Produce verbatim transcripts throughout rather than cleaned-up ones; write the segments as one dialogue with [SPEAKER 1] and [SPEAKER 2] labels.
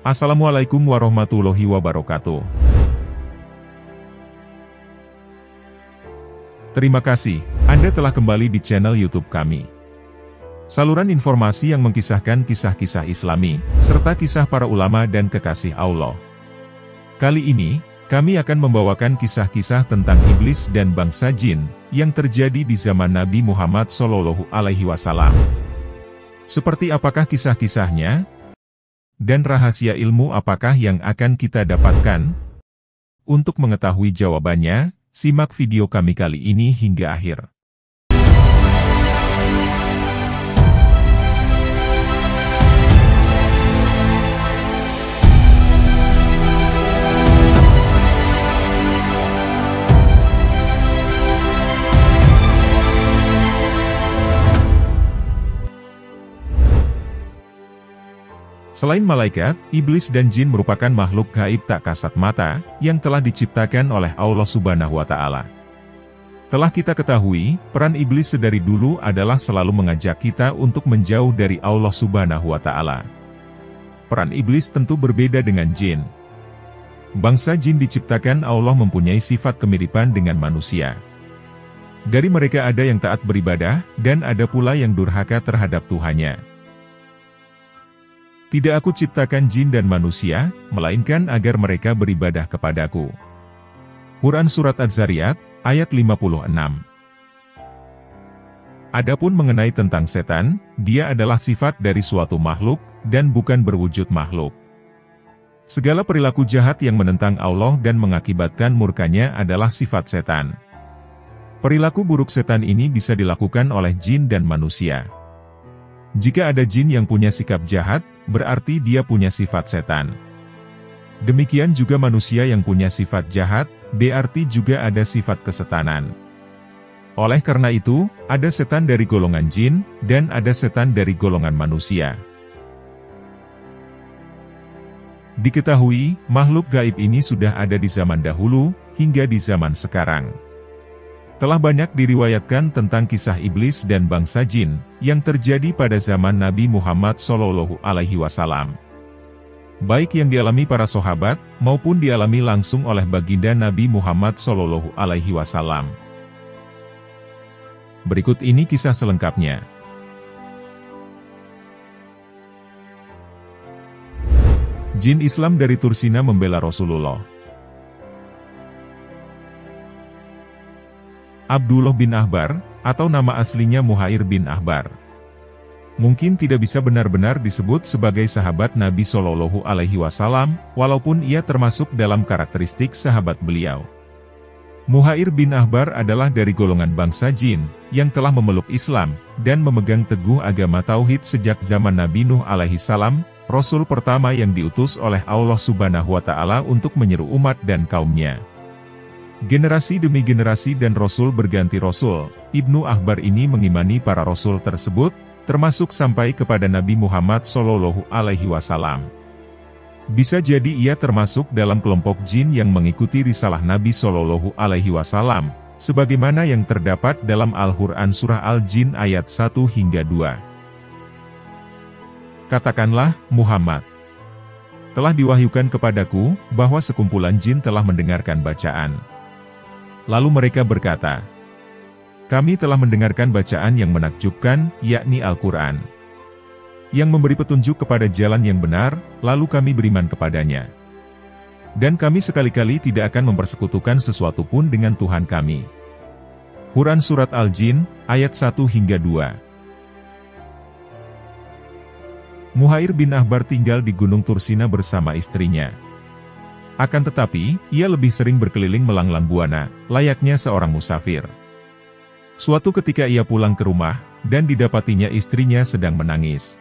[SPEAKER 1] Assalamualaikum warahmatullahi wabarakatuh. Terima kasih, Anda telah kembali di channel YouTube kami. Saluran informasi yang mengkisahkan kisah-kisah Islami, serta kisah para ulama dan kekasih Allah. Kali ini, kami akan membawakan kisah-kisah tentang iblis dan bangsa jin, yang terjadi di zaman Nabi Muhammad shallallahu alaihi wasallam. Seperti apakah kisah-kisahnya? Dan rahasia ilmu apakah yang akan kita dapatkan? Untuk mengetahui jawabannya, simak video kami kali ini hingga akhir. Selain malaikat, iblis dan jin merupakan makhluk gaib tak kasat mata, yang telah diciptakan oleh Allah Subhanahu wa Ta'ala. Telah kita ketahui, peran iblis sedari dulu adalah selalu mengajak kita untuk menjauh dari Allah Subhanahu wa Ta'ala. Peran iblis tentu berbeda dengan jin. Bangsa jin diciptakan Allah mempunyai sifat kemiripan dengan manusia. Dari mereka ada yang taat beribadah, dan ada pula yang durhaka terhadap Tuhannya. Tidak aku ciptakan jin dan manusia, melainkan agar mereka beribadah kepadaku. Quran Surat Az-Zariyat, ayat lima puluh enam. Adapun mengenai tentang setan, dia adalah sifat dari suatu makhluk, dan bukan berwujud makhluk. Segala perilaku jahat yang menentang Allah dan mengakibatkan murkanya adalah sifat setan. Perilaku buruk setan ini bisa dilakukan oleh jin dan manusia. Jika ada jin yang punya sikap jahat, berarti dia punya sifat setan. Demikian juga manusia yang punya sifat jahat, berarti juga ada sifat kesetanan. Oleh karena itu, ada setan dari golongan jin, dan ada setan dari golongan manusia. Diketahui, makhluk gaib ini sudah ada di zaman dahulu, hingga di zaman sekarang. Telah banyak diriwayatkan tentang kisah iblis dan bangsa jin, yang terjadi pada zaman Nabi Muhammad shallallahu alaihi wasallam. Baik yang dialami para sahabat, maupun dialami langsung oleh baginda Nabi Muhammad shallallahu alaihi wasallam. Berikut ini kisah selengkapnya. Jin Islam dari Tursina membela Rasulullah. Abdullah bin Ahbar, atau nama aslinya Muhair bin Ahbar, mungkin tidak bisa benar-benar disebut sebagai sahabat Nabi shallallahu alaihi wasallam, walaupun ia termasuk dalam karakteristik sahabat beliau. Muhair bin Ahbar adalah dari golongan bangsa jin, yang telah memeluk Islam, dan memegang teguh agama Tauhid sejak zaman Nabi Nuh alaihi salam, Rasul pertama yang diutus oleh Allah Subhanahu wa Ta'ala untuk menyeru umat dan kaumnya. Generasi demi generasi dan Rasul berganti Rasul, Ibnu Ahbar ini mengimani para Rasul tersebut, termasuk sampai kepada Nabi Muhammad shallallahu alaihi wasallam. Bisa jadi ia termasuk dalam kelompok jin yang mengikuti risalah Nabi shallallahu alaihi wasallam, sebagaimana yang terdapat dalam Al-Quran Surah Al-Jin ayat satu hingga dua. Katakanlah, Muhammad, telah diwahyukan kepadaku, bahwa sekumpulan jin telah mendengarkan bacaan. Lalu mereka berkata, kami telah mendengarkan bacaan yang menakjubkan, yakni Al-Quran, yang memberi petunjuk kepada jalan yang benar, lalu kami beriman kepadanya. Dan kami sekali-kali tidak akan mempersekutukan sesuatu pun dengan Tuhan kami. Quran Surat Al-Jin, ayat satu hingga dua. Muhair bin Ahbar tinggal di Gunung Tursina bersama istrinya. Akan tetapi, ia lebih sering berkeliling melanglang buana, layaknya seorang musafir. Suatu ketika ia pulang ke rumah, dan didapatinya istrinya sedang menangis.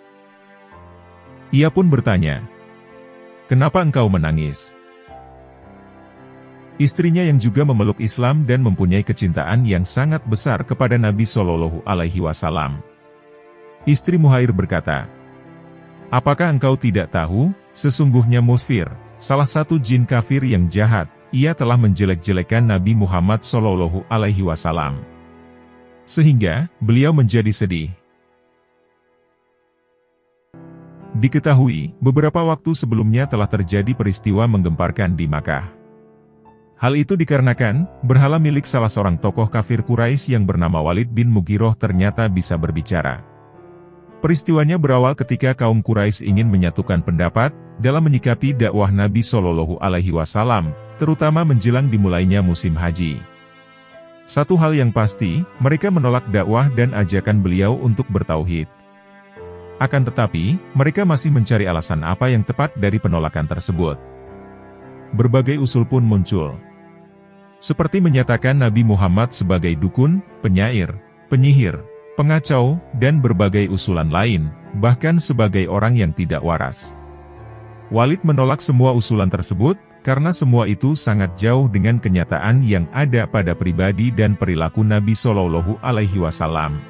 [SPEAKER 1] Ia pun bertanya, "Kenapa engkau menangis?" Istrinya yang juga memeluk Islam dan mempunyai kecintaan yang sangat besar kepada Nabi shallallahu alaihi wasallam. Istri Muhair berkata, "Apakah engkau tidak tahu, sesungguhnya Musfir, salah satu jin kafir yang jahat, ia telah menjelek-jelekan Nabi Muhammad shallallahu alaihi wasallam. Sehingga, beliau menjadi sedih. Diketahui, beberapa waktu sebelumnya telah terjadi peristiwa menggemparkan di Makkah. Hal itu dikarenakan, berhala milik salah seorang tokoh kafir Quraisy yang bernama Walid bin Mughirah ternyata bisa berbicara. Peristiwanya berawal ketika kaum Quraisy ingin menyatukan pendapat dalam menyikapi dakwah Nabi Shallallahu Alaihi Wasallam, terutama menjelang dimulainya musim haji. Satu hal yang pasti, mereka menolak dakwah dan ajakan beliau untuk bertauhid. Akan tetapi, mereka masih mencari alasan apa yang tepat dari penolakan tersebut. Berbagai usul pun muncul. Seperti menyatakan Nabi Muhammad sebagai dukun, penyair, penyihir, pengacau, dan berbagai usulan lain, bahkan sebagai orang yang tidak waras. Walid menolak semua usulan tersebut, karena semua itu sangat jauh dengan kenyataan yang ada pada pribadi dan perilaku Nabi Shallallahu Alaihi Wasallam.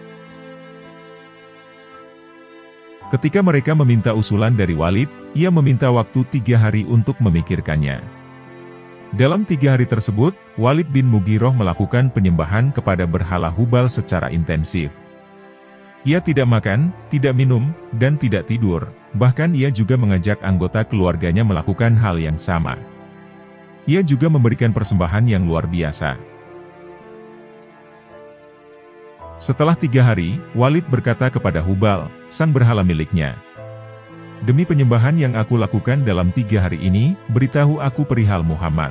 [SPEAKER 1] Ketika mereka meminta usulan dari Walid, ia meminta waktu tiga hari untuk memikirkannya. Dalam tiga hari tersebut, Walid bin Mughirah melakukan penyembahan kepada berhala Hubal secara intensif. Ia tidak makan, tidak minum, dan tidak tidur, bahkan ia juga mengajak anggota keluarganya melakukan hal yang sama. Ia juga memberikan persembahan yang luar biasa. Setelah tiga hari, Walid berkata kepada Hubal, sang berhala miliknya, "Demi penyembahan yang aku lakukan dalam tiga hari ini, beritahu aku perihal Muhammad."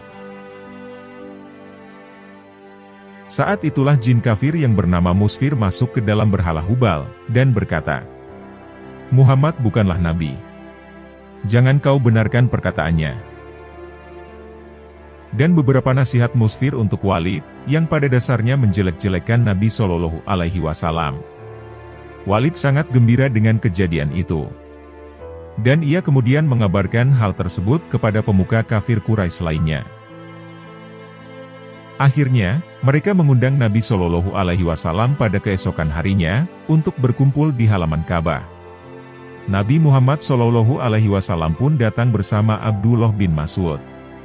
[SPEAKER 1] Saat itulah jin kafir yang bernama Musfir masuk ke dalam berhala Hubal, dan berkata, "Muhammad bukanlah nabi. Jangan kau benarkan perkataannya." Dan beberapa nasihat Musfir untuk Walid, yang pada dasarnya menjelek-jelekan Nabi Shallallahu Alaihi Wasallam. Walid sangat gembira dengan kejadian itu. Dan ia kemudian mengabarkan hal tersebut kepada pemuka kafir Quraisy lainnya. Akhirnya, mereka mengundang Nabi Shallallahu Alaihi Wasallam pada keesokan harinya, untuk berkumpul di halaman Ka'bah. Nabi Muhammad Shallallahu Alaihi Wasallam pun datang bersama Abdullah bin Mas'ud.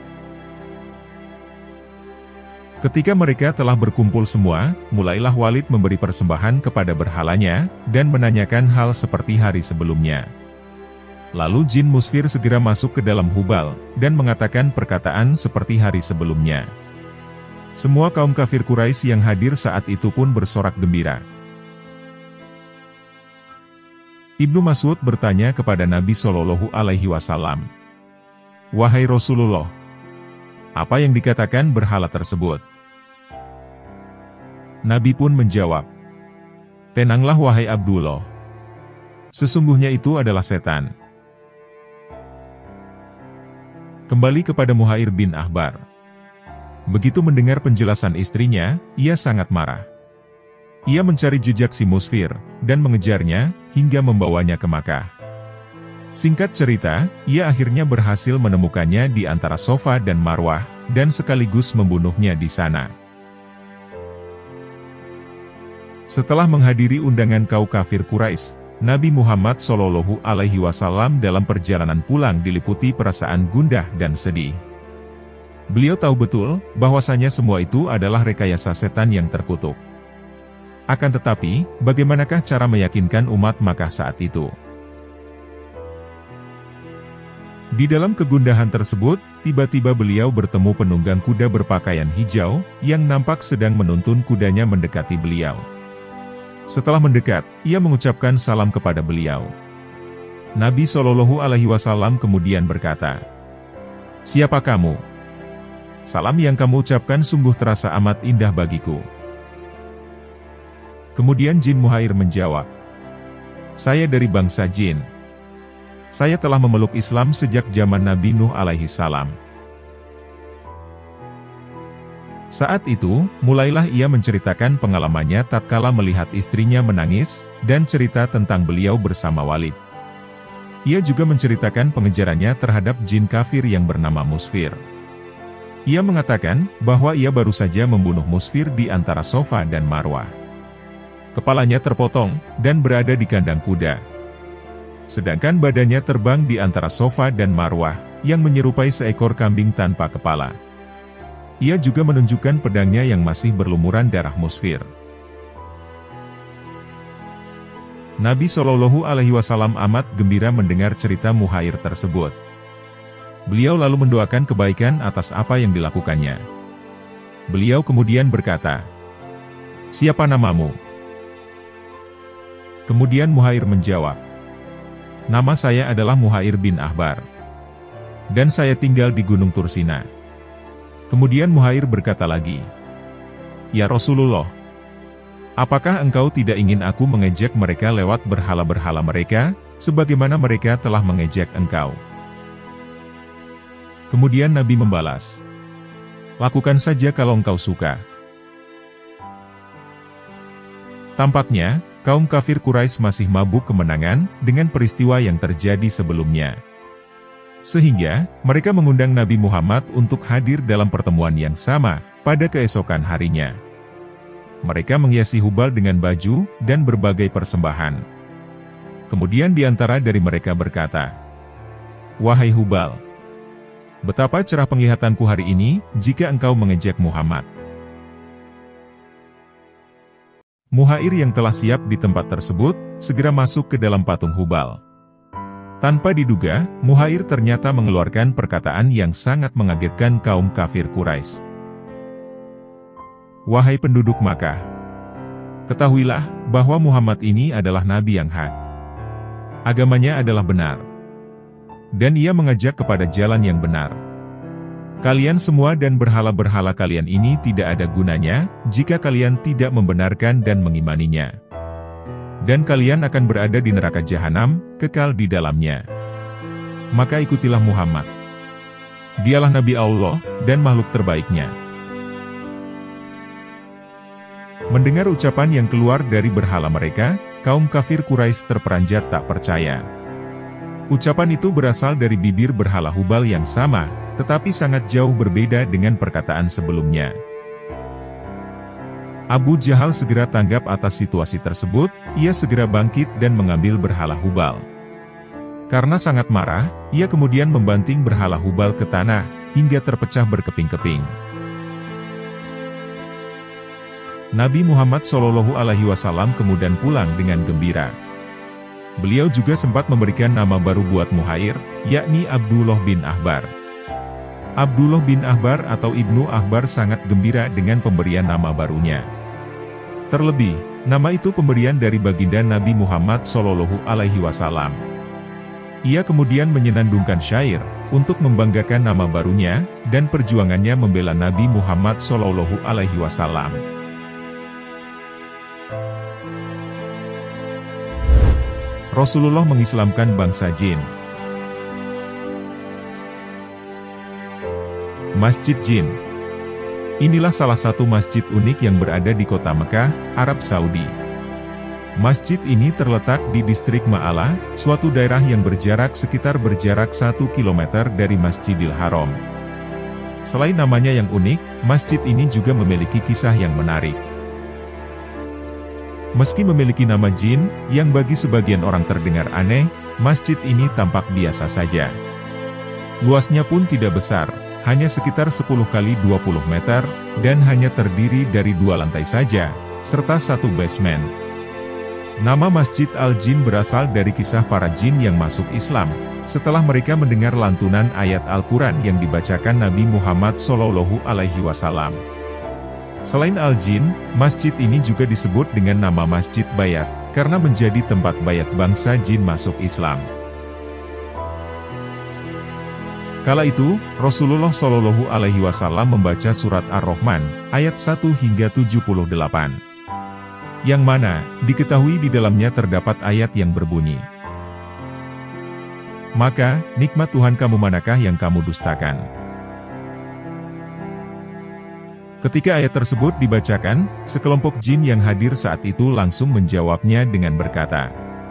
[SPEAKER 1] Ketika mereka telah berkumpul semua, mulailah Walid memberi persembahan kepada berhalanya, dan menanyakan hal seperti hari sebelumnya. Lalu jin Musfir segera masuk ke dalam Hubal, dan mengatakan perkataan seperti hari sebelumnya. Semua kaum kafir Quraisy yang hadir saat itu pun bersorak gembira. Ibnu Mas'ud bertanya kepada Nabi Shallallahu Alaihi Wasallam, "Wahai Rasulullah, apa yang dikatakan berhala tersebut?" Nabi pun menjawab, "Tenanglah wahai Abdullah. Sesungguhnya itu adalah setan." Kembali kepada Muhair bin Akhbar. Begitu mendengar penjelasan istrinya, ia sangat marah. Ia mencari jejak si Musfir, dan mengejarnya, hingga membawanya ke Makkah. Singkat cerita, ia akhirnya berhasil menemukannya di antara Safa dan Marwah, dan sekaligus membunuhnya di sana. Setelah menghadiri undangan kaum kafir Quraisy, Nabi Muhammad Shallallahu Alaihi Wasallam dalam perjalanan pulang diliputi perasaan gundah dan sedih. Beliau tahu betul, bahwasanya semua itu adalah rekayasa setan yang terkutuk. Akan tetapi, bagaimanakah cara meyakinkan umat Makkah saat itu? Di dalam kegundahan tersebut, tiba-tiba beliau bertemu penunggang kuda berpakaian hijau, yang nampak sedang menuntun kudanya mendekati beliau. Setelah mendekat, ia mengucapkan salam kepada beliau. Nabi Shallallahu Alaihi Wasallam kemudian berkata, "Siapa kamu? Salam yang kamu ucapkan sungguh terasa amat indah bagiku." Kemudian jin Muhair menjawab, "Saya dari bangsa jin. Saya telah memeluk Islam sejak zaman Nabi Nuh alaihi salam." Saat itu, mulailah ia menceritakan pengalamannya tatkala melihat istrinya menangis, dan cerita tentang beliau bersama Walid. Ia juga menceritakan pengejarannya terhadap jin kafir yang bernama Musfir. Ia mengatakan, bahwa ia baru saja membunuh Musfir di antara Safa dan Marwah. Kepalanya terpotong, dan berada di kandang kuda. Sedangkan badannya terbang di antara Safa dan Marwah, yang menyerupai seekor kambing tanpa kepala. Ia juga menunjukkan pedangnya yang masih berlumuran darah Musfir. Nabi Shallallahu Alaihi Wasallam amat gembira mendengar cerita Muhair tersebut. Beliau lalu mendoakan kebaikan atas apa yang dilakukannya. Beliau kemudian berkata, "Siapa namamu?" Kemudian Muhair menjawab, "Nama saya adalah Muhair bin Ahbar. Dan saya tinggal di Gunung Tursina." Kemudian Muhair berkata lagi, "Ya Rasulullah, apakah engkau tidak ingin aku mengejek mereka lewat berhala-berhala mereka, sebagaimana mereka telah mengejek engkau?" Kemudian Nabi membalas, "Lakukan saja kalau engkau suka." Tampaknya, kaum kafir Quraisy masih mabuk kemenangan dengan peristiwa yang terjadi sebelumnya. Sehingga, mereka mengundang Nabi Muhammad untuk hadir dalam pertemuan yang sama, pada keesokan harinya. Mereka menghiasi Hubal dengan baju, dan berbagai persembahan. Kemudian di antara dari mereka berkata, "Wahai Hubal, betapa cerah penglihatanku hari ini, jika engkau mengejek Muhammad." Muhair yang telah siap di tempat tersebut, segera masuk ke dalam patung Hubal. Tanpa diduga, Muhair ternyata mengeluarkan perkataan yang sangat mengagetkan kaum kafir Quraisy. "Wahai penduduk Makkah, ketahuilah, bahwa Muhammad ini adalah Nabi yang hak. Agamanya adalah benar. Dan ia mengajak kepada jalan yang benar. Kalian semua dan berhala-berhala kalian ini tidak ada gunanya, jika kalian tidak membenarkan dan mengimaninya. Dan kalian akan berada di neraka jahanam, kekal di dalamnya. Maka ikutilah Muhammad. Dialah Nabi Allah, dan makhluk terbaiknya." Mendengar ucapan yang keluar dari berhala mereka, kaum kafir Quraisy terperanjat tak percaya. Ucapan itu berasal dari bibir berhala Hubal yang sama, tetapi sangat jauh berbeda dengan perkataan sebelumnya. Abu Jahal segera tanggap atas situasi tersebut, ia segera bangkit dan mengambil berhala Hubal. Karena sangat marah, ia kemudian membanting berhala Hubal ke tanah, hingga terpecah berkeping-keping. Nabi Muhammad Shallallahu Alaihi Wasallam kemudian pulang dengan gembira. Beliau juga sempat memberikan nama baru buat Muhair, yakni Abdullah bin Ahbar. Abdullah bin Ahbar atau Ibnu Ahbar sangat gembira dengan pemberian nama barunya. Terlebih, nama itu pemberian dari baginda Nabi Muhammad Shallallahu Alaihi Wasallam. Ia kemudian menyenandungkan syair, untuk membanggakan nama barunya, dan perjuangannya membela Nabi Muhammad Shallallahu Alaihi Wasallam. Rasulullah mengislamkan bangsa jin. Masjid Jin. Inilah salah satu masjid unik yang berada di kota Mekah, Arab Saudi. Masjid ini terletak di distrik Ma'ala, suatu daerah yang berjarak sekitar berjarak satu kilometer dari Masjidil Haram. Selain namanya yang unik, masjid ini juga memiliki kisah yang menarik. Meski memiliki nama jin, yang bagi sebagian orang terdengar aneh, masjid ini tampak biasa saja. Luasnya pun tidak besar, hanya sekitar sepuluh kali dua puluh meter, dan hanya terdiri dari dua lantai saja, serta satu basement. Nama Masjid Al-Jin berasal dari kisah para jin yang masuk Islam, setelah mereka mendengar lantunan ayat Al-Quran yang dibacakan Nabi Muhammad Shallallahu Alaihi Wasallam. Selain Al-Jin, masjid ini juga disebut dengan nama Masjid Bayat, karena menjadi tempat bayat bangsa jin masuk Islam. Kala itu, Rasulullah Shallallahu Alaihi Wasallam membaca surat Ar-Rahman, ayat satu hingga tujuh puluh delapan. Yang mana, diketahui di dalamnya terdapat ayat yang berbunyi, "Maka, nikmat Tuhan kamu manakah yang kamu dustakan?" Ketika ayat tersebut dibacakan, sekelompok jin yang hadir saat itu langsung menjawabnya dengan berkata,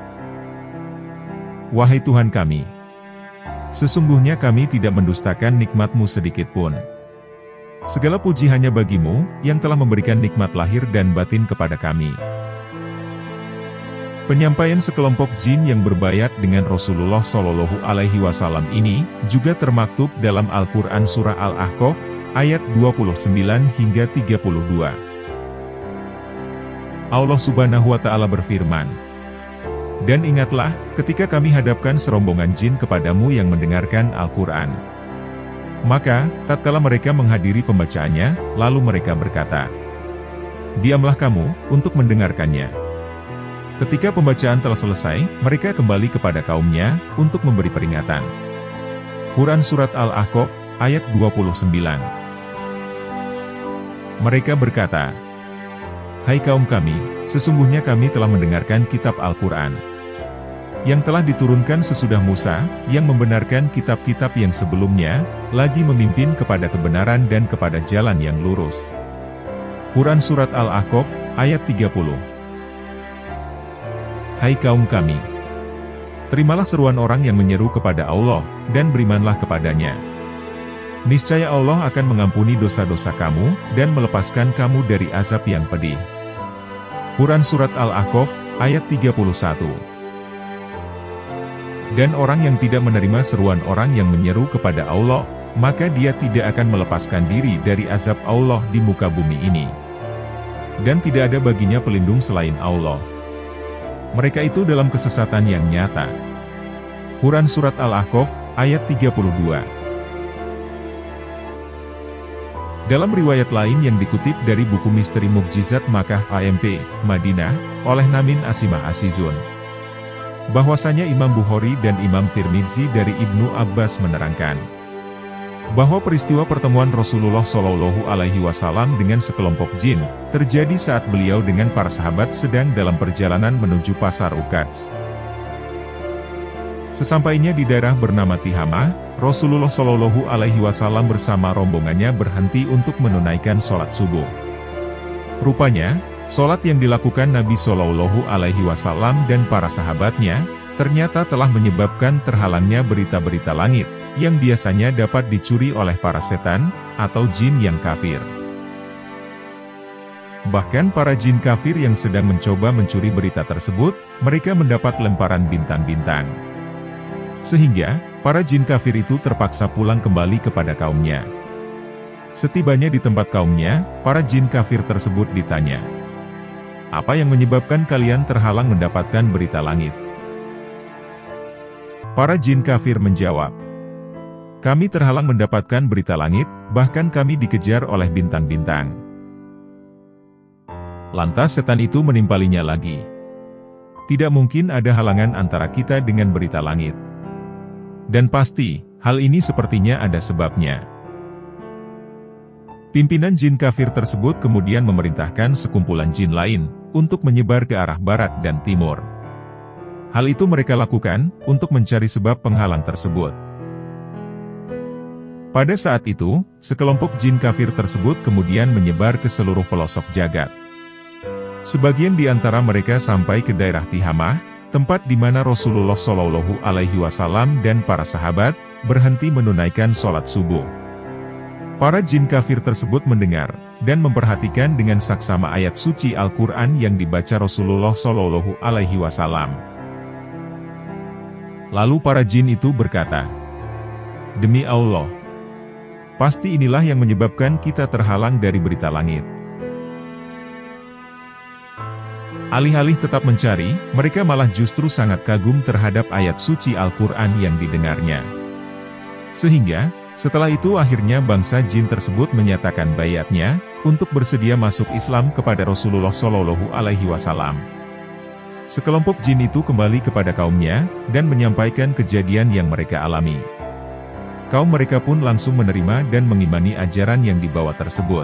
[SPEAKER 1] "Wahai Tuhan kami, sesungguhnya kami tidak mendustakan nikmat-Mu sedikitpun. Segala puji hanya Bagimu, yang telah memberikan nikmat lahir dan batin kepada kami." Penyampaian sekelompok jin yang berbayat dengan Rasulullah Shallallahu Alaihi Wasallam ini, juga termaktub dalam Al-Quran Surah Al-Ahqaf, ayat dua puluh sembilan hingga tiga puluh dua. Allah Subhanahu wa Ta'ala berfirman, Dan ingatlah, ketika kami hadapkan serombongan jin kepadamu yang mendengarkan Al-Quran. Maka, tatkala mereka menghadiri pembacaannya, lalu mereka berkata, diamlah kamu, untuk mendengarkannya. Ketika pembacaan telah selesai, mereka kembali kepada kaumnya, untuk memberi peringatan. Quran Surat Al-Ahqaf, ayat dua puluh sembilan. Mereka berkata, hai kaum kami, sesungguhnya kami telah mendengarkan kitab Al-Quran yang telah diturunkan sesudah Musa, yang membenarkan kitab-kitab yang sebelumnya, lagi memimpin kepada kebenaran dan kepada jalan yang lurus. Quran Surat Al-Ahqaf, ayat tiga puluh. Hai kaum kami, terimalah seruan orang yang menyeru kepada Allah, dan berimanlah kepadanya. Niscaya Allah akan mengampuni dosa-dosa kamu, dan melepaskan kamu dari azab yang pedih. Quran Surat Al-Ahqaf, ayat tiga puluh satu. Dan orang yang tidak menerima seruan orang yang menyeru kepada Allah, maka dia tidak akan melepaskan diri dari azab Allah di muka bumi ini. Dan tidak ada baginya pelindung selain Allah. Mereka itu dalam kesesatan yang nyata. Quran Surat Al-Ahqaf, ayat tiga puluh dua. Dalam riwayat lain yang dikutip dari buku Misteri Mukjizat Makkah A M P, Madinah, oleh Namin Asimah Asizun, bahwasanya Imam Bukhari dan Imam Tirmidzi dari Ibnu Abbas menerangkan bahwa peristiwa pertemuan Rasulullah Shallallahu Alaihi Wasallam dengan sekelompok jin terjadi saat beliau dengan para sahabat sedang dalam perjalanan menuju pasar Ukats. Sesampainya di daerah bernama Tihamah, Rasulullah Shallallahu Alaihi Wasallam bersama rombongannya berhenti untuk menunaikan sholat subuh. Rupanya, sholat yang dilakukan Nabi Shallallahu Alaihi Wasallam dan para sahabatnya, ternyata telah menyebabkan terhalangnya berita-berita langit, yang biasanya dapat dicuri oleh para setan, atau jin yang kafir. Bahkan para jin kafir yang sedang mencoba mencuri berita tersebut, mereka mendapat lemparan bintang-bintang. Sehingga, para jin kafir itu terpaksa pulang kembali kepada kaumnya. Setibanya di tempat kaumnya, para jin kafir tersebut ditanya, apa yang menyebabkan kalian terhalang mendapatkan berita langit? Para jin kafir menjawab, kami terhalang mendapatkan berita langit, bahkan kami dikejar oleh bintang-bintang. Lantas setan itu menimpalinya lagi. Tidak mungkin ada halangan antara kita dengan berita langit. Dan pasti, hal ini sepertinya ada sebabnya. Pimpinan jin kafir tersebut kemudian memerintahkan sekumpulan jin lain, untuk menyebar ke arah barat dan timur. Hal itu mereka lakukan, untuk mencari sebab penghalang tersebut. Pada saat itu, sekelompok jin kafir tersebut kemudian menyebar ke seluruh pelosok jagat. Sebagian di antara mereka sampai ke daerah Tihamah, tempat di mana Rasulullah Shallallahu Alaihi Wasallam dan para sahabat berhenti menunaikan sholat subuh. Para jin kafir tersebut mendengar dan memperhatikan dengan saksama ayat suci Al-Quran yang dibaca Rasulullah Shallallahu Alaihi Wasallam. Lalu para jin itu berkata, demi Allah, pasti inilah yang menyebabkan kita terhalang dari berita langit. Alih-alih tetap mencari, mereka malah justru sangat kagum terhadap ayat suci Al-Quran yang didengarnya. Sehingga, setelah itu akhirnya bangsa jin tersebut menyatakan baiatnya, untuk bersedia masuk Islam kepada Rasulullah Shallallahu Alaihi Wasallam. Sekelompok jin itu kembali kepada kaumnya, dan menyampaikan kejadian yang mereka alami. Kaum mereka pun langsung menerima dan mengimani ajaran yang dibawa tersebut.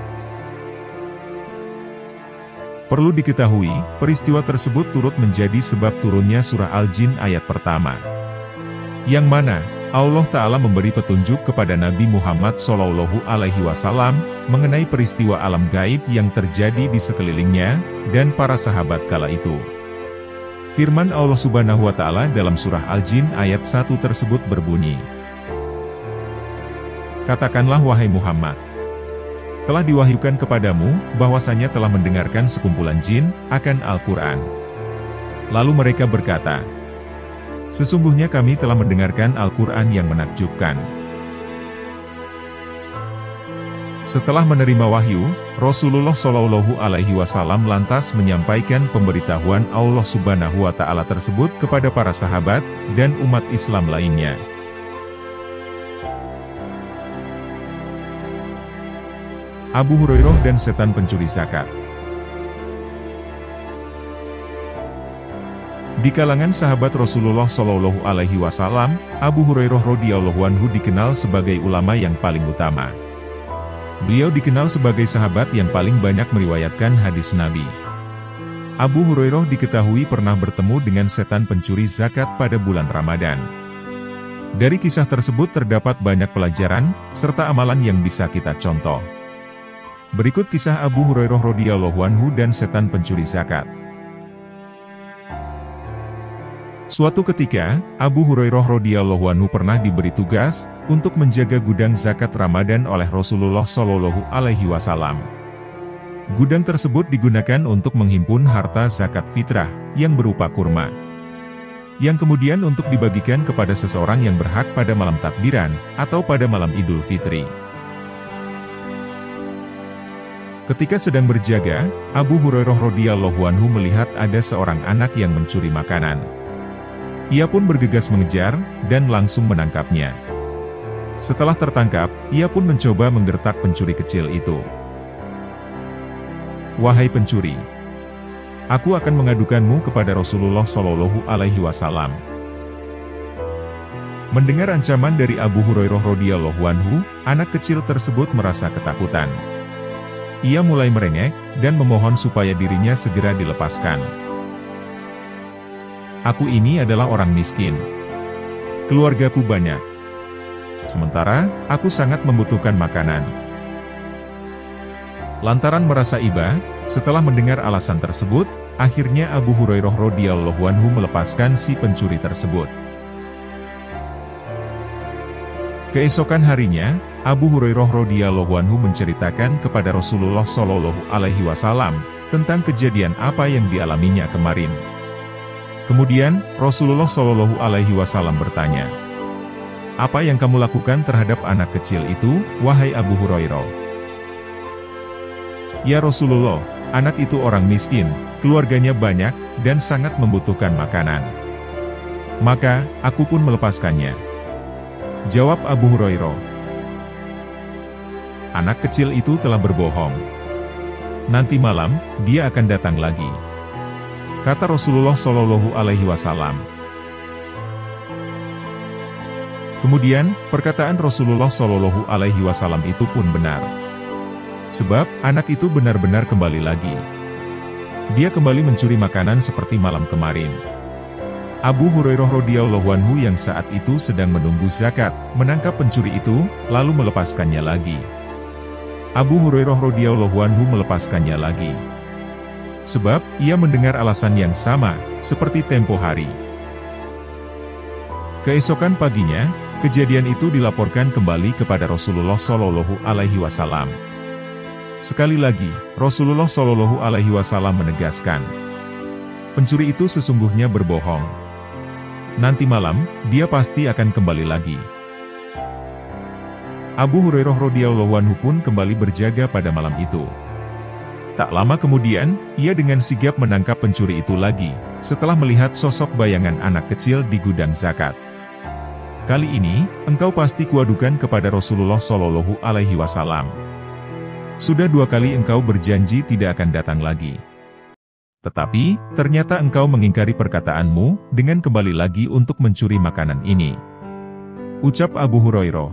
[SPEAKER 1] Perlu diketahui, peristiwa tersebut turut menjadi sebab turunnya surah Al-Jin ayat pertama. Yang mana, Allah Ta'ala memberi petunjuk kepada Nabi Muhammad Shallallahu Alaihi Wasallam, mengenai peristiwa alam gaib yang terjadi di sekelilingnya, dan para sahabat kala itu. Firman Allah Subhanahu wa Ta'ala dalam surah Al-Jin ayat satu tersebut berbunyi, katakanlah wahai Muhammad, telah diwahyukan kepadamu, bahwasanya telah mendengarkan sekumpulan jin, akan Al-Quran. Lalu mereka berkata, sesungguhnya kami telah mendengarkan Al-Quran yang menakjubkan. Setelah menerima wahyu, Rasulullah Shallallahu Alaihi Wasallam lantas menyampaikan pemberitahuan Allah Subhanahu Wa Ta'ala tersebut kepada para sahabat dan umat Islam lainnya. Abu Hurairah dan setan pencuri zakat. Di kalangan sahabat Rasulullah Shallallahu Alaihi Wasallam, Abu Hurairah radhiyallahu anhu dikenal sebagai ulama yang paling utama. Beliau dikenal sebagai sahabat yang paling banyak meriwayatkan hadis Nabi. Abu Hurairah diketahui pernah bertemu dengan setan pencuri zakat pada bulan Ramadan. Dari kisah tersebut terdapat banyak pelajaran, serta amalan yang bisa kita contoh. Berikut kisah Abu Hurairah radhiyallahu anhu dan setan pencuri zakat. Suatu ketika, Abu Hurairah radhiyallahu anhu pernah diberi tugas untuk menjaga gudang zakat Ramadan oleh Rasulullah Shallallahu Alaihi Wasallam. Gudang tersebut digunakan untuk menghimpun harta zakat fitrah yang berupa kurma, yang kemudian untuk dibagikan kepada seseorang yang berhak pada malam takbiran atau pada malam Idul Fitri. Ketika sedang berjaga, Abu Hurairah radhiyallahu anhu melihat ada seorang anak yang mencuri makanan. Ia pun bergegas mengejar, dan langsung menangkapnya. Setelah tertangkap, ia pun mencoba menggertak pencuri kecil itu. "Wahai pencuri, aku akan mengadukanmu kepada Rasulullah Shallallahu Alaihi Wasallam." Mendengar ancaman dari Abu Hurairah radhiyallahu anhu, anak kecil tersebut merasa ketakutan. Ia mulai merengek, dan memohon supaya dirinya segera dilepaskan. "Aku ini adalah orang miskin. Keluargaku banyak. Sementara, aku sangat membutuhkan makanan." Lantaran merasa iba, setelah mendengar alasan tersebut, akhirnya Abu Hurairah radhiyallahu anhu melepaskan si pencuri tersebut. Keesokan harinya, Abu Hurairah radhiyallahu anhu menceritakan kepada Rasulullah Shallallahu Alaihi Wasallam tentang kejadian apa yang dialaminya kemarin. Kemudian, Rasulullah Shallallahu Alaihi Wasallam bertanya, "Apa yang kamu lakukan terhadap anak kecil itu, wahai Abu Hurairah?" "Ya Rasulullah, anak itu orang miskin, keluarganya banyak, dan sangat membutuhkan makanan. Maka, aku pun melepaskannya," jawab Abu Hurairah. "Anak kecil itu telah berbohong. Nanti malam, dia akan datang lagi," kata Rasulullah Shallallahu Alaihi Wasallam. Kemudian, perkataan Rasulullah Shallallahu Alaihi Wasallam itu pun benar. Sebab, anak itu benar-benar kembali lagi. Dia kembali mencuri makanan seperti malam kemarin. Abu Hurairah radhiyallahu anhu yang saat itu sedang menunggu zakat, menangkap pencuri itu, lalu melepaskannya lagi. Abu Hurairah radhiyallahu anhu melepaskannya lagi. Sebab, ia mendengar alasan yang sama, seperti tempo hari. Keesokan paginya, kejadian itu dilaporkan kembali kepada Rasulullah Shallallahu Alaihi Wasallam. Sekali lagi, Rasulullah Shallallahu Alaihi Wasallam menegaskan, pencuri itu sesungguhnya berbohong. Nanti malam, dia pasti akan kembali lagi. Abu Hurairah radhiyallahu anhu pun kembali berjaga pada malam itu. Tak lama kemudian, ia dengan sigap menangkap pencuri itu lagi, setelah melihat sosok bayangan anak kecil di gudang zakat. "Kali ini, engkau pasti kuadukan kepada Rasulullah Shallallahu Alaihi Wasallam. Sudah dua kali engkau berjanji tidak akan datang lagi. Tetapi, ternyata engkau mengingkari perkataanmu, dengan kembali lagi untuk mencuri makanan ini," ucap Abu Hurairah.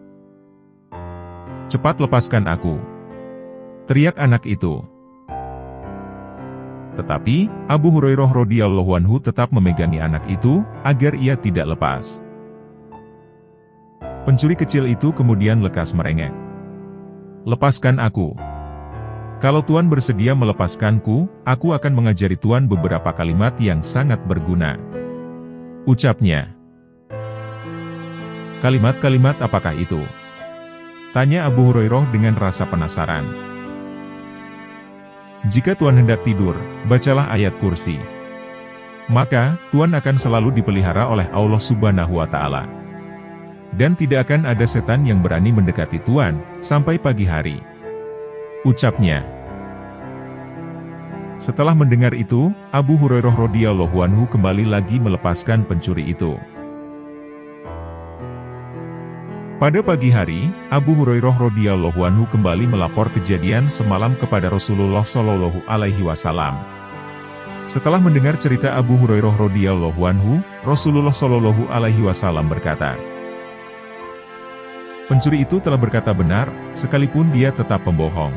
[SPEAKER 1] "Cepat lepaskan aku," teriak anak itu. Tetapi, Abu Hurairah radhiyallahu anhu tetap memegangi anak itu, agar ia tidak lepas. Pencuri kecil itu kemudian lekas merengek. "Lepaskan aku. Kalau Tuan bersedia melepaskanku, aku akan mengajari Tuan beberapa kalimat yang sangat berguna," ucapnya. "Kalimat-kalimat apakah itu?" tanya Abu Hurairah dengan rasa penasaran. "Jika Tuan hendak tidur, bacalah ayat kursi. Maka, Tuan akan selalu dipelihara oleh Allah Subhanahu wa Ta'ala. dan tidak akan ada setan yang berani mendekati Tuan, sampai pagi hari. Ucapnya. Setelah mendengar itu, Abu Hurairah radhiyallahu anhu kembali lagi melepaskan pencuri itu. Pada pagi hari, Abu Hurairah radhiyallahu anhu kembali melapor kejadian semalam kepada Rasulullah shallallahu alaihi wasallam. Setelah mendengar cerita Abu Hurairah radhiyallahu anhu, Rasulullah shallallahu alaihi wasallam berkata, "Pencuri itu telah berkata benar, sekalipun dia tetap pembohong."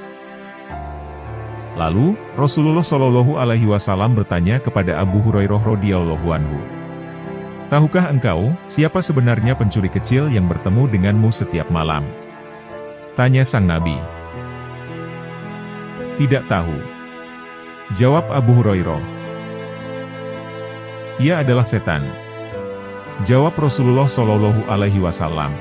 [SPEAKER 1] Lalu, Rasulullah shallallahu alaihi wasallam bertanya kepada Abu Hurairah radhiyallahu anhu, "Tahukah engkau, siapa sebenarnya pencuri kecil yang bertemu denganmu setiap malam?" Tanya sang Nabi. "Tidak tahu," jawab Abu Hurairah. "Ia adalah setan," jawab Rasulullah shallallahu alaihi wasallam.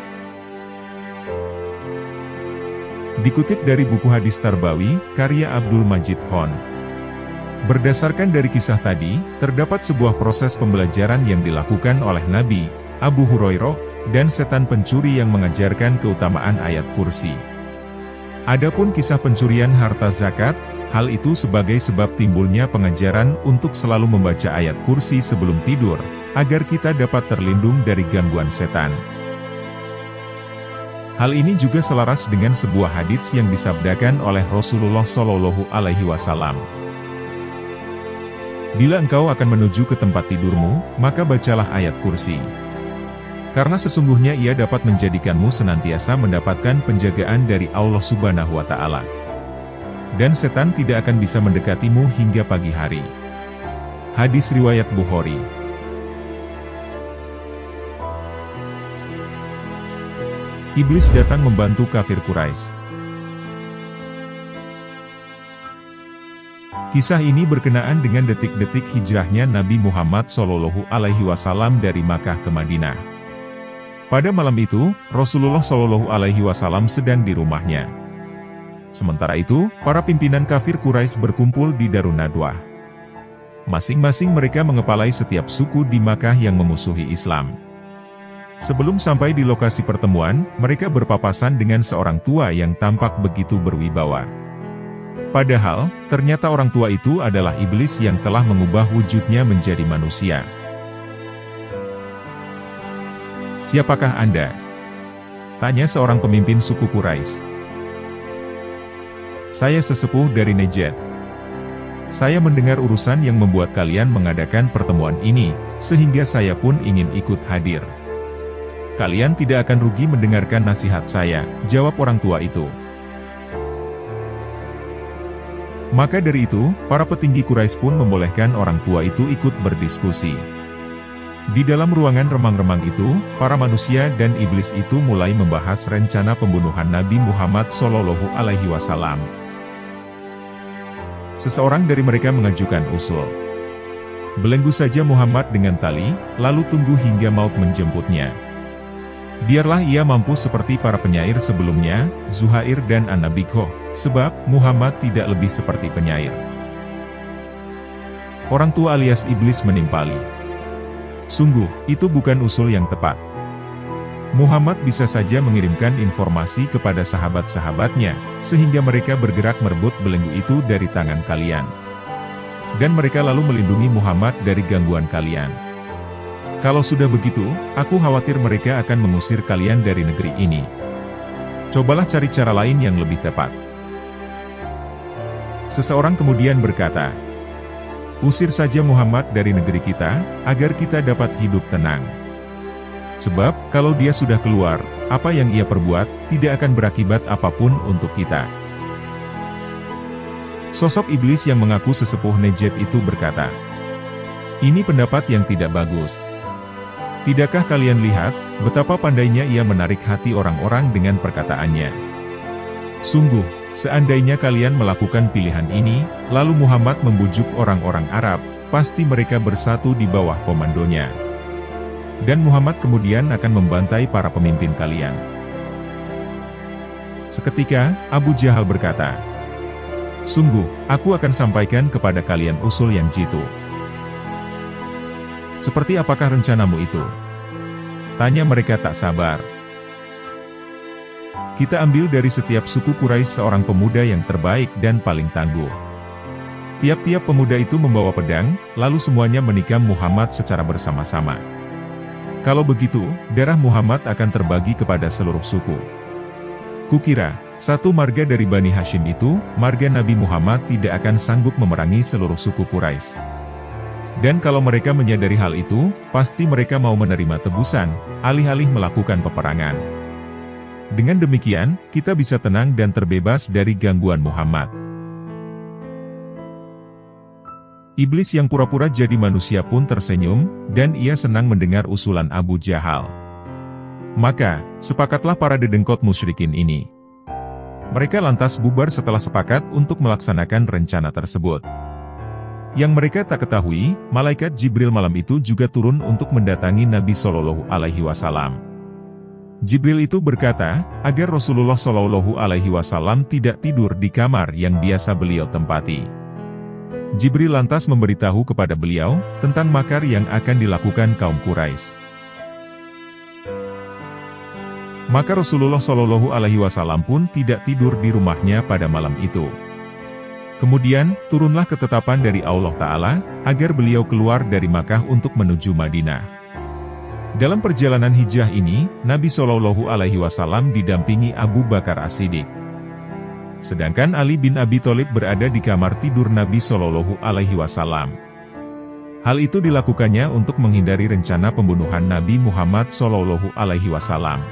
[SPEAKER 1] Dikutip dari buku Hadis Tarbawi, karya Abdul Majid Hon. Berdasarkan dari kisah tadi, terdapat sebuah proses pembelajaran yang dilakukan oleh Nabi, Abu Hurairah, dan setan pencuri yang mengajarkan keutamaan ayat kursi. Adapun kisah pencurian harta zakat, hal itu sebagai sebab timbulnya pengajaran untuk selalu membaca ayat kursi sebelum tidur, agar kita dapat terlindung dari gangguan setan. Hal ini juga selaras dengan sebuah hadits yang disabdakan oleh Rasulullah shallallahu alaihi wasallam. "Bila engkau akan menuju ke tempat tidurmu, maka bacalah ayat kursi. Karena sesungguhnya ia dapat menjadikanmu senantiasa mendapatkan penjagaan dari Allah Subhanahu wa Ta'ala. Dan setan tidak akan bisa mendekatimu hingga pagi hari." Hadis riwayat Bukhari. Iblis datang membantu kafir Quraisy. Kisah ini berkenaan dengan detik-detik hijrahnya Nabi Muhammad shallallahu alaihi wasallam dari Makkah ke Madinah. Pada malam itu, Rasulullah shallallahu alaihi wasallam sedang di rumahnya. Sementara itu, para pimpinan kafir Quraisy berkumpul di Darun Nadwah. Masing-masing mereka mengepalai setiap suku di Makkah yang memusuhi Islam. Sebelum sampai di lokasi pertemuan, mereka berpapasan dengan seorang tua yang tampak begitu berwibawa. Padahal, ternyata orang tua itu adalah iblis yang telah mengubah wujudnya menjadi manusia. "Siapakah Anda?" tanya seorang pemimpin suku Quraisy. "Saya sesepuh dari Najd. Saya mendengar urusan yang membuat kalian mengadakan pertemuan ini, sehingga saya pun ingin ikut hadir. Kalian tidak akan rugi mendengarkan nasihat saya," jawab orang tua itu. Maka dari itu, para petinggi Quraisy pun membolehkan orang tua itu ikut berdiskusi. Di dalam ruangan remang-remang itu, para manusia dan iblis itu mulai membahas rencana pembunuhan Nabi Muhammad shallallahu alaihi wasallam. Seseorang dari mereka mengajukan usul. "Belenggu saja Muhammad dengan tali, lalu tunggu hingga maut menjemputnya. Biarlah ia mampu seperti para penyair sebelumnya, Zuhair dan An-Nabighoh, sebab Muhammad tidak lebih seperti penyair." Orang tua alias iblis menimpali. "Sungguh, itu bukan usul yang tepat. Muhammad bisa saja mengirimkan informasi kepada sahabat-sahabatnya, sehingga mereka bergerak merebut belenggu itu dari tangan kalian. Dan mereka lalu melindungi Muhammad dari gangguan kalian. Kalau sudah begitu, aku khawatir mereka akan mengusir kalian dari negeri ini. Cobalah cari cara lain yang lebih tepat." Seseorang kemudian berkata, "Usir saja Muhammad dari negeri kita, agar kita dapat hidup tenang. Sebab, kalau dia sudah keluar, apa yang ia perbuat, tidak akan berakibat apapun untuk kita." Sosok iblis yang mengaku sesepuh Najd itu berkata, "Ini pendapat yang tidak bagus. Tidakkah kalian lihat, betapa pandainya ia menarik hati orang-orang dengan perkataannya? Sungguh, seandainya kalian melakukan pilihan ini, lalu Muhammad membujuk orang-orang Arab, pasti mereka bersatu di bawah komandonya. Dan Muhammad kemudian akan membantai para pemimpin kalian." Seketika, Abu Jahal berkata, "Sungguh, aku akan sampaikan kepada kalian usul yang jitu." "Seperti apakah rencanamu itu?" Tanya mereka tak sabar. Kita ambil dari setiap suku Quraisy seorang pemuda yang terbaik dan paling tangguh. Tiap-tiap pemuda itu membawa pedang, lalu semuanya menikam Muhammad secara bersama-sama. Kalau begitu, darah Muhammad akan terbagi kepada seluruh suku. Kukira, satu marga dari Bani Hashim itu, marga Nabi Muhammad tidak akan sanggup memerangi seluruh suku Quraisy. Dan kalau mereka menyadari hal itu, pasti mereka mau menerima tebusan, alih-alih melakukan peperangan. Dengan demikian, kita bisa tenang dan terbebas dari gangguan Muhammad. Iblis yang pura-pura jadi manusia pun tersenyum, dan ia senang mendengar usulan Abu Jahal. Maka, sepakatlah para dedengkot musyrikin ini. Mereka lantas bubar setelah sepakat untuk melaksanakan rencana tersebut. Yang mereka tak ketahui, malaikat Jibril malam itu juga turun untuk mendatangi Nabi Shallallahu Alaihi Wasallam. Jibril itu berkata, agar Rasulullah Shallallahu Alaihi Wasallam tidak tidur di kamar yang biasa beliau tempati. Jibril lantas memberitahu kepada beliau, tentang makar yang akan dilakukan kaum Quraisy. Maka Rasulullah Shallallahu Alaihi Wasallam pun tidak tidur di rumahnya pada malam itu. Kemudian, turunlah ketetapan dari Allah Ta'ala, agar beliau keluar dari Makkah untuk menuju Madinah. Dalam perjalanan hijrah ini, Nabi Shallallahu Alaihi Wasallam didampingi Abu Bakar As-Siddiq. Sedangkan Ali bin Abi Thalib berada di kamar tidur Nabi Shallallahu Alaihi Wasallam. Hal itu dilakukannya untuk menghindari rencana pembunuhan Nabi Muhammad Shallallahu Alaihi Wasallam.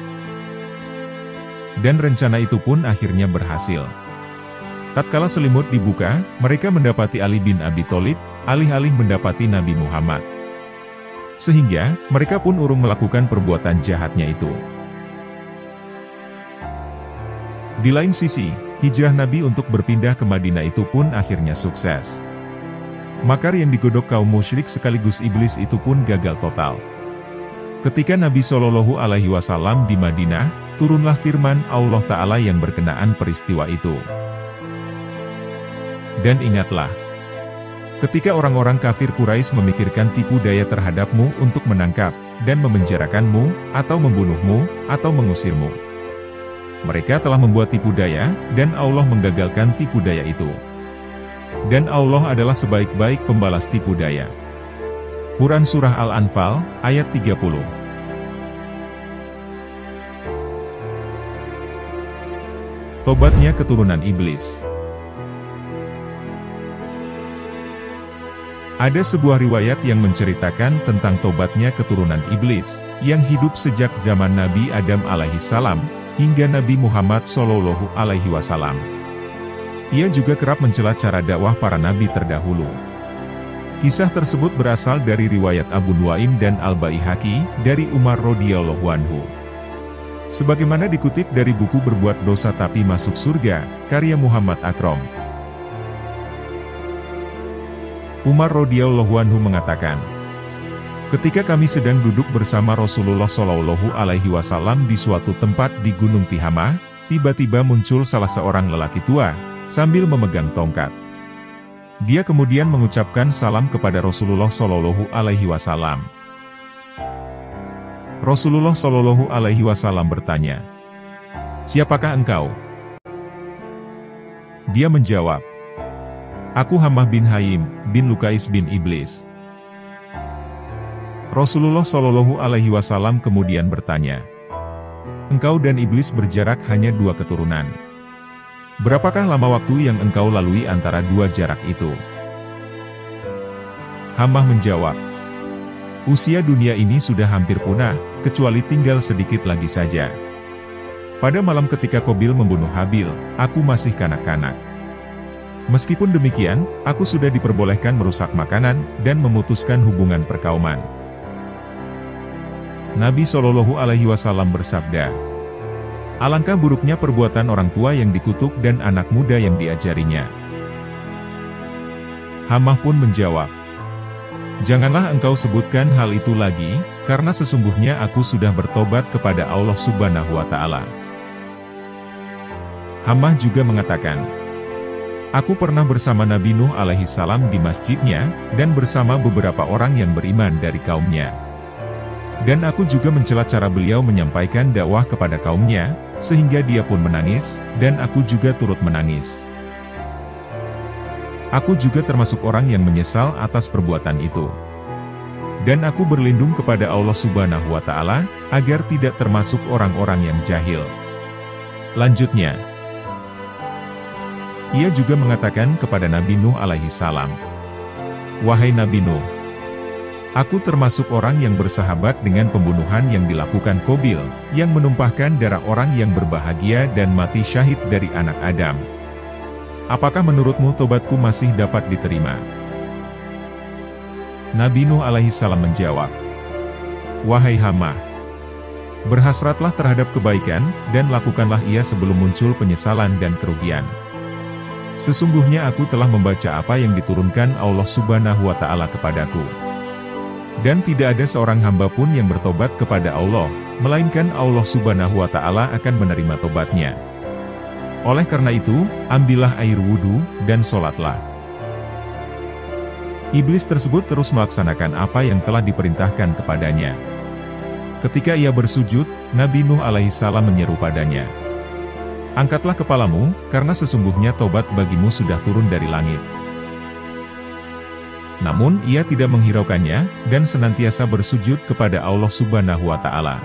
[SPEAKER 1] Dan rencana itu pun akhirnya berhasil. Tatkala selimut dibuka, mereka mendapati Ali bin Abi Thalib, alih-alih mendapati Nabi Muhammad. Sehingga, mereka pun urung melakukan perbuatan jahatnya itu. Di lain sisi, hijrah Nabi untuk berpindah ke Madinah itu pun akhirnya sukses. Makar yang digodok kaum musyrik sekaligus iblis itu pun gagal total. Ketika Nabi Shallallahu Alaihi Wasallam di Madinah, turunlah firman Allah Ta'ala yang berkenaan peristiwa itu. Dan ingatlah, ketika orang-orang kafir Quraisy memikirkan tipu daya terhadapmu untuk menangkap, dan memenjarakanmu, atau membunuhmu, atau mengusirmu. Mereka telah membuat tipu daya, dan Allah menggagalkan tipu daya itu. Dan Allah adalah sebaik-baik pembalas tipu daya. Quran Surah Al-Anfal, ayat tiga puluh. Tobatnya keturunan iblis. Ada sebuah riwayat yang menceritakan tentang tobatnya keturunan iblis, yang hidup sejak zaman Nabi Adam alaihi salam, hingga Nabi Muhammad Shallallahu Alaihi Wasallam. Ia juga kerap mencela cara dakwah para nabi terdahulu. Kisah tersebut berasal dari riwayat Abu Nuaim dan Al-Baihaqi, dari Umar radhiyallahu anhu. Sebagaimana dikutip dari buku Berbuat Dosa Tapi Masuk Surga, karya Muhammad Akrom. Umar radhiyallahu anhu mengatakan, ketika kami sedang duduk bersama Rasulullah Shallallahu Alaihi Wasallam di suatu tempat di Gunung Tihamah, tiba-tiba muncul salah seorang lelaki tua, sambil memegang tongkat. Dia kemudian mengucapkan salam kepada Rasulullah Shallallahu Alaihi Wasallam. Rasulullah Shallallahu Alaihi Wasallam bertanya, "Siapakah engkau?" Dia menjawab, "Aku Hammah bin Haim, bin Lukais bin Iblis." Rasulullah Shallallahu Alaihi Wasallam kemudian bertanya, "Engkau dan iblis berjarak hanya dua keturunan. Berapakah lama waktu yang engkau lalui antara dua jarak itu?" Hammah menjawab, "Usia dunia ini sudah hampir punah, kecuali tinggal sedikit lagi saja. Pada malam ketika Qabil membunuh Habil, aku masih kanak-kanak. Meskipun demikian, aku sudah diperbolehkan merusak makanan, dan memutuskan hubungan perkauman." Nabi Shallallahu Alaihi Wasallam bersabda, "Alangkah buruknya perbuatan orang tua yang dikutuk dan anak muda yang diajarinya." Hammah pun menjawab, "Janganlah engkau sebutkan hal itu lagi, karena sesungguhnya aku sudah bertobat kepada Allah Subhanahu wa Ta'ala." Hammah juga mengatakan, "Aku pernah bersama Nabi Nuh alaihi salam di masjidnya, dan bersama beberapa orang yang beriman dari kaumnya. Dan aku juga mencela cara beliau menyampaikan dakwah kepada kaumnya, sehingga dia pun menangis, dan aku juga turut menangis. Aku juga termasuk orang yang menyesal atas perbuatan itu. Dan aku berlindung kepada Allah Subhanahu wa Ta'ala, agar tidak termasuk orang-orang yang jahil. Lanjutnya, ia juga mengatakan kepada Nabi Nuh alaihi salam, "Wahai Nabi Nuh, aku termasuk orang yang bersahabat dengan pembunuhan yang dilakukan Qabil, yang menumpahkan darah orang yang berbahagia dan mati syahid dari anak Adam. Apakah menurutmu tobatku masih dapat diterima?" Nabi Nuh alaihi salam menjawab, "Wahai hamba, berhasratlah terhadap kebaikan, dan lakukanlah ia sebelum muncul penyesalan dan kerugian. Sesungguhnya aku telah membaca apa yang diturunkan Allah Subhanahu wa Ta'ala kepadaku. Dan tidak ada seorang hamba pun yang bertobat kepada Allah, melainkan Allah Subhanahu wa Ta'ala akan menerima tobatnya. Oleh karena itu, ambillah air wudhu, dan sholatlah." Iblis tersebut terus melaksanakan apa yang telah diperintahkan kepadanya. Ketika ia bersujud, Nabi Nuh alaihi salam menyeru padanya, "Angkatlah kepalamu, karena sesungguhnya tobat bagimu sudah turun dari langit." Namun ia tidak menghiraukannya, dan senantiasa bersujud kepada Allah Subhanahu wa Ta'ala.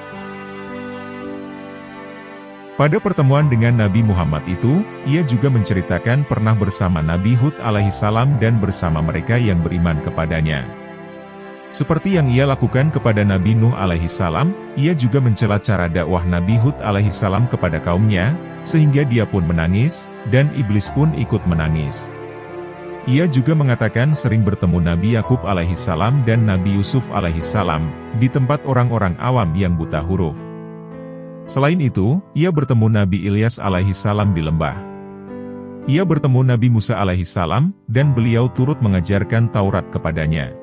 [SPEAKER 1] Pada pertemuan dengan Nabi Muhammad itu, ia juga menceritakan pernah bersama Nabi Hud alaihi salam dan bersama mereka yang beriman kepadanya. Seperti yang ia lakukan kepada Nabi Nuh alaihi salam, ia juga mencela cara dakwah Nabi Hud alaihi salam kepada kaumnya, sehingga dia pun menangis, dan iblis pun ikut menangis. Ia juga mengatakan sering bertemu Nabi Yakub alaihi salam dan Nabi Yusuf alaihi salam, di tempat orang-orang awam yang buta huruf. Selain itu, ia bertemu Nabi Ilyas alaihi salam di lembah. Ia bertemu Nabi Musa alaihi salam, dan beliau turut mengajarkan Taurat kepadanya.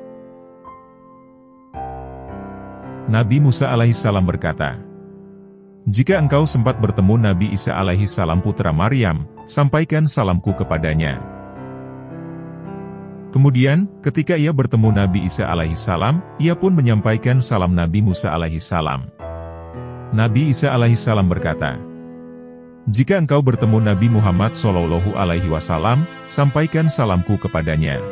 [SPEAKER 1] Nabi Musa alaihi salam berkata, "Jika engkau sempat bertemu Nabi Isa alaihi salam putra Maryam, sampaikan salamku kepadanya." Kemudian, ketika ia bertemu Nabi Isa alaihi salam, ia pun menyampaikan salam Nabi Musa alaihi salam. Nabi Isa alaihi salam berkata, "Jika engkau bertemu Nabi Muhammad shallallahu alaihi wasallam, sampaikan salamku kepadanya."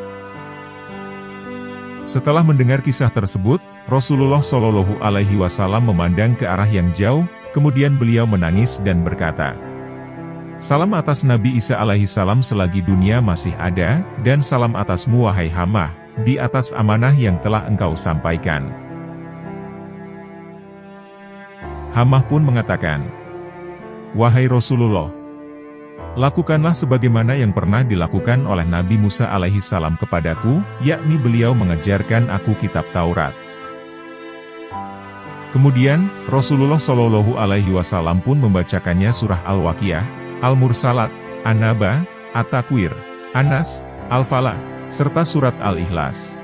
[SPEAKER 1] Setelah mendengar kisah tersebut, Rasulullah shallallahu alaihi wasallam memandang ke arah yang jauh, kemudian beliau menangis dan berkata, "Salam atas Nabi Isa alaihi salam selagi dunia masih ada, dan salam atasmu wahai hamba, di atas amanah yang telah engkau sampaikan." Hamah pun mengatakan, "Wahai Rasulullah, lakukanlah sebagaimana yang pernah dilakukan oleh Nabi Musa alaihi salam kepadaku, yakni beliau mengajarkan aku kitab Taurat." Kemudian, Rasulullah shallallahu alaihi wasallam pun membacakannya surah Al-Waqiah, Al-Mursalat, An-Naba, At-Takwir, An-Nas, Al-Falah, serta surat Al-Ikhlas.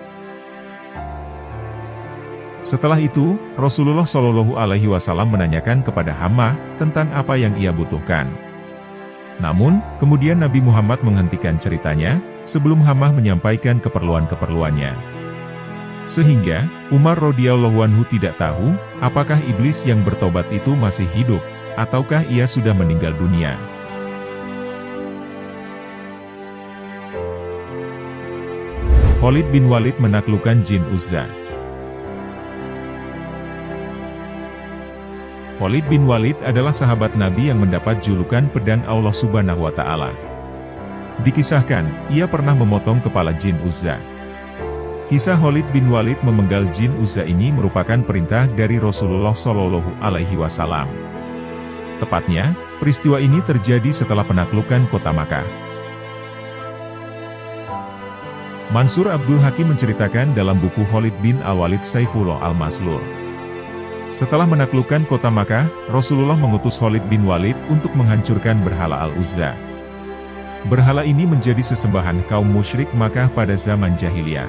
[SPEAKER 1] Setelah itu, Rasulullah shallallahu alaihi wasallam menanyakan kepada hamba tentang apa yang ia butuhkan. Namun, kemudian Nabi Muhammad menghentikan ceritanya, sebelum hamba menyampaikan keperluan-keperluannya. Sehingga, Umar radhiyallahu anhu tidak tahu, apakah iblis yang bertobat itu masih hidup, ataukah ia sudah meninggal dunia. Khalid bin Walid menaklukkan jin Uzza. Khalid bin Walid adalah sahabat Nabi yang mendapat julukan pedang Allah Subhanahu wa Ta'ala. Dikisahkan, ia pernah memotong kepala jin Uzza. Kisah Khalid bin Walid memenggal jin Uzza ini merupakan perintah dari Rasulullah shallallahu alaihi wasallam. Tepatnya, peristiwa ini terjadi setelah penaklukan kota Makkah. Mansur Abdul Hakim menceritakan dalam buku Khalid bin Al-Walid Saifullah Al-Maslul. Setelah menaklukkan kota Makkah, Rasulullah mengutus Khalid bin Walid untuk menghancurkan berhala Al-Uzza. Berhala ini menjadi sesembahan kaum musyrik Makkah pada zaman jahiliyah.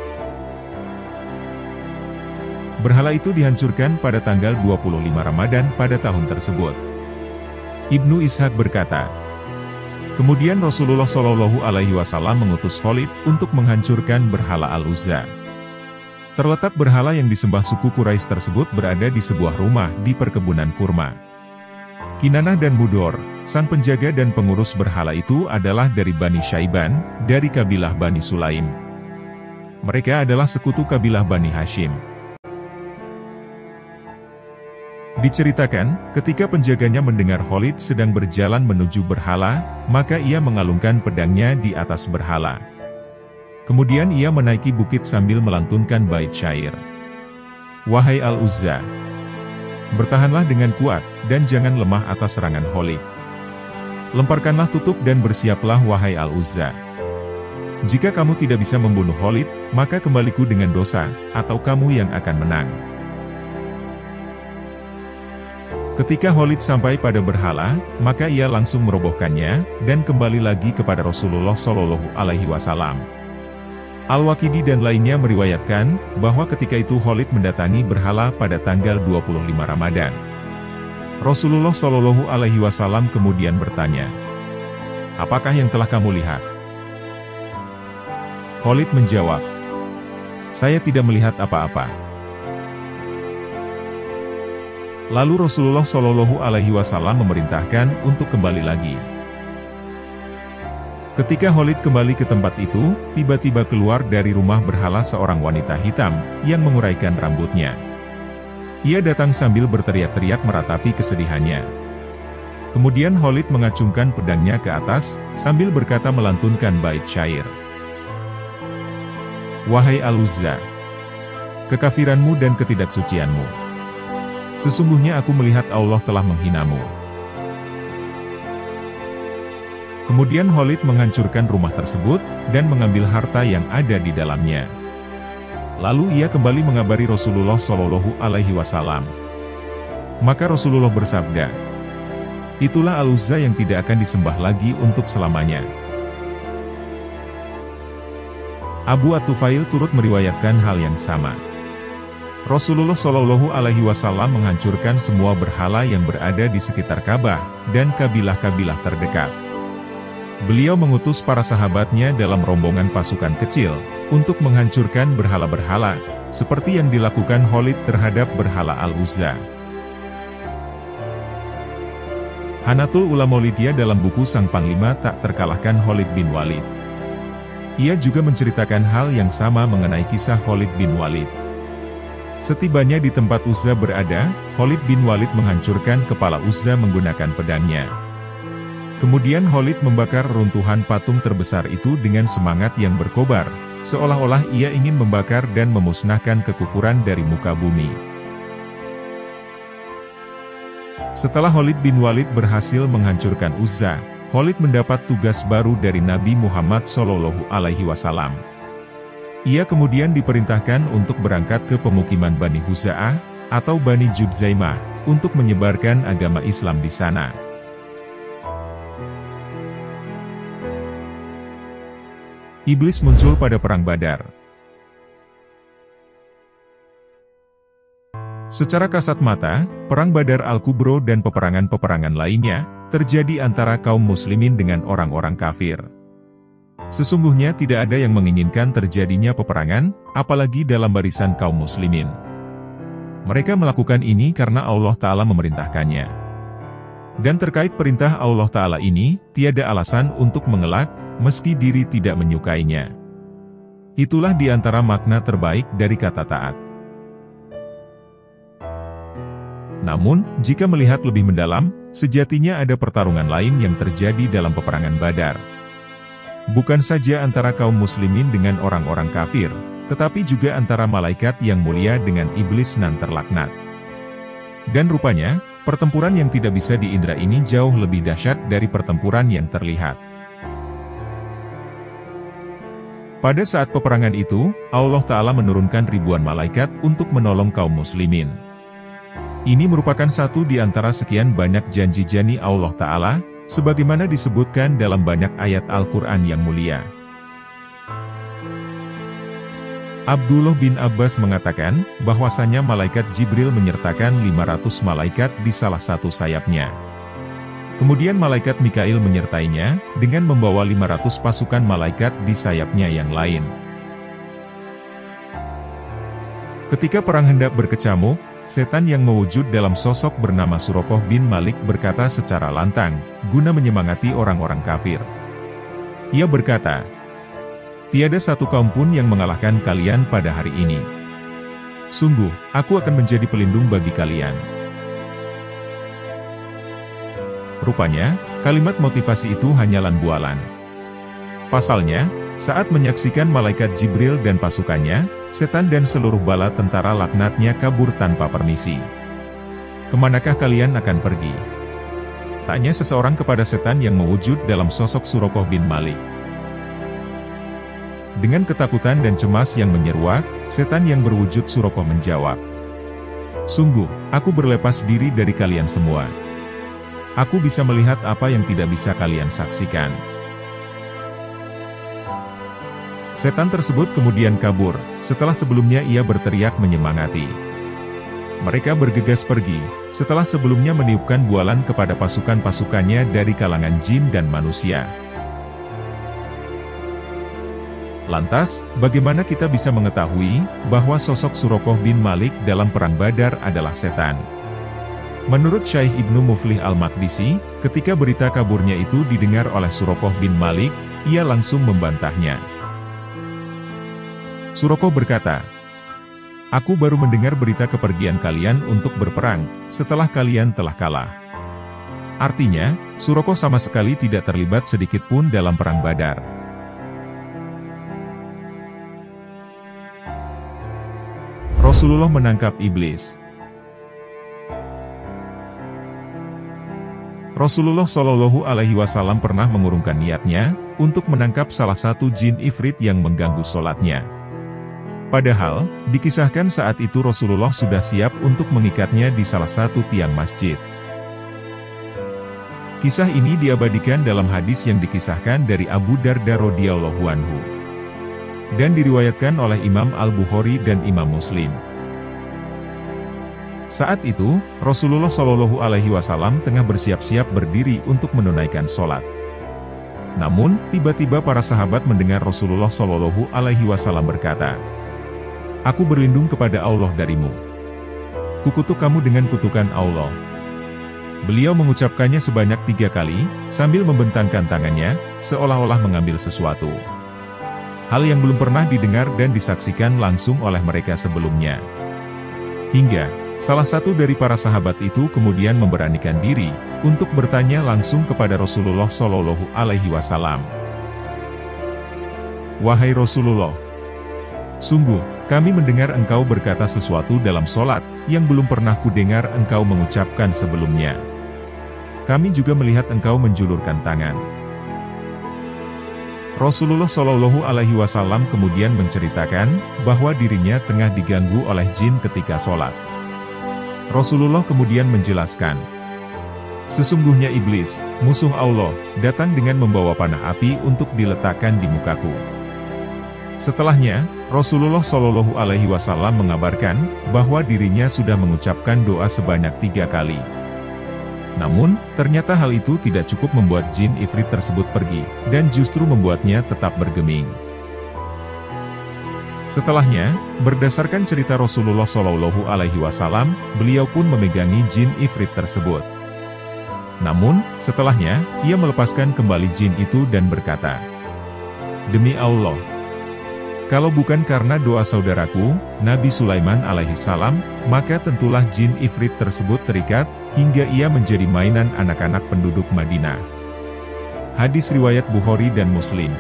[SPEAKER 1] Berhala itu dihancurkan pada tanggal dua puluh lima Ramadan pada tahun tersebut. Ibnu Ishaq berkata, kemudian Rasulullah shallallahu alaihi wasallam mengutus Khalid untuk menghancurkan berhala Al-Uzza. Terletak berhala yang disembah suku Quraisy tersebut berada di sebuah rumah di perkebunan kurma. Kinanah dan Mudor, sang penjaga dan pengurus berhala itu adalah dari Bani Syaiban, dari kabilah Bani Sulaim. Mereka adalah sekutu kabilah Bani Hashim. Diceritakan, ketika penjaganya mendengar Khalid sedang berjalan menuju berhala, maka ia mengalungkan pedangnya di atas berhala. Kemudian ia menaiki bukit sambil melantunkan bait syair. Wahai Al-Uzza, bertahanlah dengan kuat, dan jangan lemah atas serangan Khalid. Lemparkanlah tutup dan bersiaplah wahai Al-Uzza. Jika kamu tidak bisa membunuh Khalid, maka kembaliku dengan dosa, atau kamu yang akan menang. Ketika Khalid sampai pada berhala, maka ia langsung merobohkannya, dan kembali lagi kepada Rasulullah Shallallahu Alaihi Wasallam. Al-Waqidi dan lainnya meriwayatkan, bahwa ketika itu Khalid mendatangi berhala pada tanggal dua puluh lima Ramadan. Rasulullah Shallallahu Alaihi Wasallam kemudian bertanya, "Apakah yang telah kamu lihat?" Khalid menjawab, "Saya tidak melihat apa-apa." Lalu Rasulullah Shallallahu Alaihi Wasallam memerintahkan untuk kembali lagi. Ketika Khalid kembali ke tempat itu, tiba-tiba keluar dari rumah berhala seorang wanita hitam, yang menguraikan rambutnya. Ia datang sambil berteriak-teriak meratapi kesedihannya. Kemudian Khalid mengacungkan pedangnya ke atas, sambil berkata melantunkan bait syair. Wahai Al-Uzza, kekafiranmu dan ketidaksucianmu. Sesungguhnya aku melihat Allah telah menghinamu. Kemudian Khalid menghancurkan rumah tersebut, dan mengambil harta yang ada di dalamnya. Lalu ia kembali mengabari Rasulullah Shallallahu Alaihi Wasallam. Maka Rasulullah bersabda, "Itulah Al-Uzza yang tidak akan disembah lagi untuk selamanya." Abu At-Tufail turut meriwayatkan hal yang sama. Rasulullah Shallallahu Alaihi Wasallam menghancurkan semua berhala yang berada di sekitar Ka'bah, dan kabilah-kabilah terdekat. Beliau mengutus para sahabatnya dalam rombongan pasukan kecil, untuk menghancurkan berhala-berhala, seperti yang dilakukan Khalid terhadap berhala Al-Uzza. Hanatul Ulama Lidya dalam buku Sang Panglima tak terkalahkan Khalid bin Walid. Ia juga menceritakan hal yang sama mengenai kisah Khalid bin Walid. Setibanya di tempat Uzza berada, Khalid bin Walid menghancurkan kepala Uzza menggunakan pedangnya. Kemudian Khalid membakar runtuhan patung terbesar itu dengan semangat yang berkobar, seolah-olah ia ingin membakar dan memusnahkan kekufuran dari muka bumi. Setelah Khalid bin Walid berhasil menghancurkan Uzza, Khalid mendapat tugas baru dari Nabi Muhammad Shallallahu Alaihi Wasallam. Ia kemudian diperintahkan untuk berangkat ke pemukiman Bani Huza'ah, atau Bani Jubzaimah, untuk menyebarkan agama Islam di sana. Iblis muncul pada Perang Badar. Secara kasat mata, Perang Badar Al-Kubro dan peperangan-peperangan lainnya, terjadi antara kaum muslimin dengan orang-orang kafir. Sesungguhnya tidak ada yang menginginkan terjadinya peperangan, apalagi dalam barisan kaum muslimin. Mereka melakukan ini karena Allah Ta'ala memerintahkannya. Dan terkait perintah Allah Ta'ala ini, tiada alasan untuk mengelak, meski diri tidak menyukainya. Itulah di antara makna terbaik dari kata taat. Namun, jika melihat lebih mendalam, sejatinya ada pertarungan lain yang terjadi dalam peperangan Badar. Bukan saja antara kaum muslimin dengan orang-orang kafir, tetapi juga antara malaikat yang mulia dengan iblis nan terlaknat. Dan rupanya, pertempuran yang tidak bisa diindra ini jauh lebih dahsyat dari pertempuran yang terlihat. Pada saat peperangan itu, Allah Ta'ala menurunkan ribuan malaikat untuk menolong kaum muslimin. Ini merupakan satu di antara sekian banyak janji-janji Allah Ta'ala, sebagaimana disebutkan dalam banyak ayat Al-Quran yang mulia. Abdullah bin Abbas mengatakan, bahwasanya malaikat Jibril menyertakan lima ratus malaikat di salah satu sayapnya. Kemudian malaikat Mikail menyertainya, dengan membawa lima ratus pasukan malaikat di sayapnya yang lain. Ketika perang hendak berkecamuk, setan yang mewujud dalam sosok bernama Suraqah bin Malik berkata secara lantang, guna menyemangati orang-orang kafir. Ia berkata, "Tiada satu kaum pun yang mengalahkan kalian pada hari ini. Sungguh, aku akan menjadi pelindung bagi kalian." Rupanya, kalimat motivasi itu hanyalah bualan. Pasalnya, saat menyaksikan malaikat Jibril dan pasukannya, setan dan seluruh bala tentara laknatnya kabur tanpa permisi. "Kemanakah kalian akan pergi?" tanya seseorang kepada setan yang mewujud dalam sosok Suraqah bin Malik. Dengan ketakutan dan cemas yang menyeruak, setan yang berwujud Suraqah menjawab, "Sungguh, aku berlepas diri dari kalian semua. Aku bisa melihat apa yang tidak bisa kalian saksikan." Setan tersebut kemudian kabur, setelah sebelumnya ia berteriak menyemangati. Mereka bergegas pergi, setelah sebelumnya meniupkan bualan kepada pasukan-pasukannya dari kalangan jin dan manusia. Lantas, bagaimana kita bisa mengetahui bahwa sosok Suraqah bin Malik dalam Perang Badar adalah setan? Menurut Syekh Ibnu Muflih Al-Maqdisi, ketika berita kaburnya itu didengar oleh Suraqah bin Malik, ia langsung membantahnya. Suraqah berkata, "Aku baru mendengar berita kepergian kalian untuk berperang, setelah kalian telah kalah." Artinya, Suraqah sama sekali tidak terlibat sedikit pun dalam Perang Badar. Rasulullah menangkap iblis. Rasulullah Shallallahu Alaihi Wasallam pernah mengurungkan niatnya untuk menangkap salah satu jin ifrit yang mengganggu sholatnya. Padahal, dikisahkan saat itu Rasulullah sudah siap untuk mengikatnya di salah satu tiang masjid. Kisah ini diabadikan dalam hadis yang dikisahkan dari Abu Darda radhiyallahu anhu dan diriwayatkan oleh Imam Al-Bukhari dan Imam Muslim. Saat itu, Rasulullah Shallallahu Alaihi Wasallam tengah bersiap-siap berdiri untuk menunaikan sholat. Namun, tiba-tiba para sahabat mendengar Rasulullah Shallallahu Alaihi Wasallam berkata, "Aku berlindung kepada Allah darimu. Kukutuk kamu dengan kutukan Allah." Beliau mengucapkannya sebanyak tiga kali, sambil membentangkan tangannya, seolah-olah mengambil sesuatu. Hal yang belum pernah didengar dan disaksikan langsung oleh mereka sebelumnya. Hingga, salah satu dari para sahabat itu kemudian memberanikan diri, untuk bertanya langsung kepada Rasulullah Shallallahu Alaihi Wasallam. "Wahai Rasulullah, sungguh, kami mendengar engkau berkata sesuatu dalam sholat, yang belum pernah kudengar engkau mengucapkan sebelumnya. Kami juga melihat engkau menjulurkan tangan." Rasulullah Shallallahu Alaihi Wasallam kemudian menceritakan, bahwa dirinya tengah diganggu oleh jin ketika sholat. Rasulullah kemudian menjelaskan, "Sesungguhnya iblis, musuh Allah, datang dengan membawa panah api untuk diletakkan di mukaku." Setelahnya, Rasulullah Shallallahu Alaihi Wasallam mengabarkan bahwa dirinya sudah mengucapkan doa sebanyak tiga kali. Namun, ternyata hal itu tidak cukup membuat jin ifrit tersebut pergi, dan justru membuatnya tetap bergeming. Setelahnya, berdasarkan cerita Rasulullah Shallallahu Alaihi Wasallam, beliau pun memegangi jin ifrit tersebut. Namun, setelahnya, ia melepaskan kembali jin itu dan berkata, "Demi Allah, kalau bukan karena doa saudaraku, Nabi Sulaiman alaihissalam, maka tentulah jin ifrit tersebut terikat, hingga ia menjadi mainan anak-anak penduduk Madinah." Hadis riwayat Bukhari dan Muslim.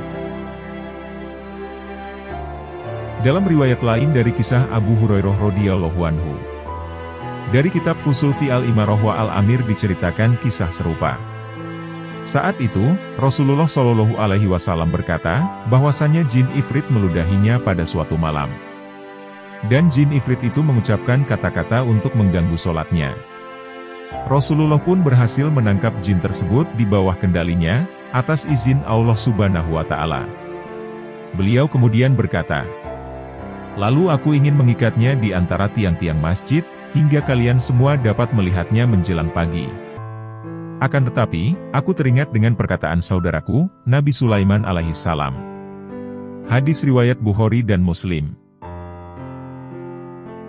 [SPEAKER 1] Dalam riwayat lain dari kisah Abu Hurairah radhiyallahu anhu, dari kitab Fusul fi al-Imarah wa al-Amir diceritakan kisah serupa. Saat itu, Rasulullah Shallallahu Alaihi Wasallam berkata, bahwasannya jin ifrit meludahinya pada suatu malam. Dan jin ifrit itu mengucapkan kata-kata untuk mengganggu sholatnya. Rasulullah pun berhasil menangkap jin tersebut di bawah kendalinya, atas izin Allah Subhanahu wa Ta'ala. Beliau kemudian berkata, "Lalu aku ingin mengikatnya di antara tiang-tiang masjid, hingga kalian semua dapat melihatnya menjelang pagi. Akan tetapi, aku teringat dengan perkataan saudaraku, Nabi Sulaiman alaihissalam." Hadis riwayat Bukhari dan Muslim.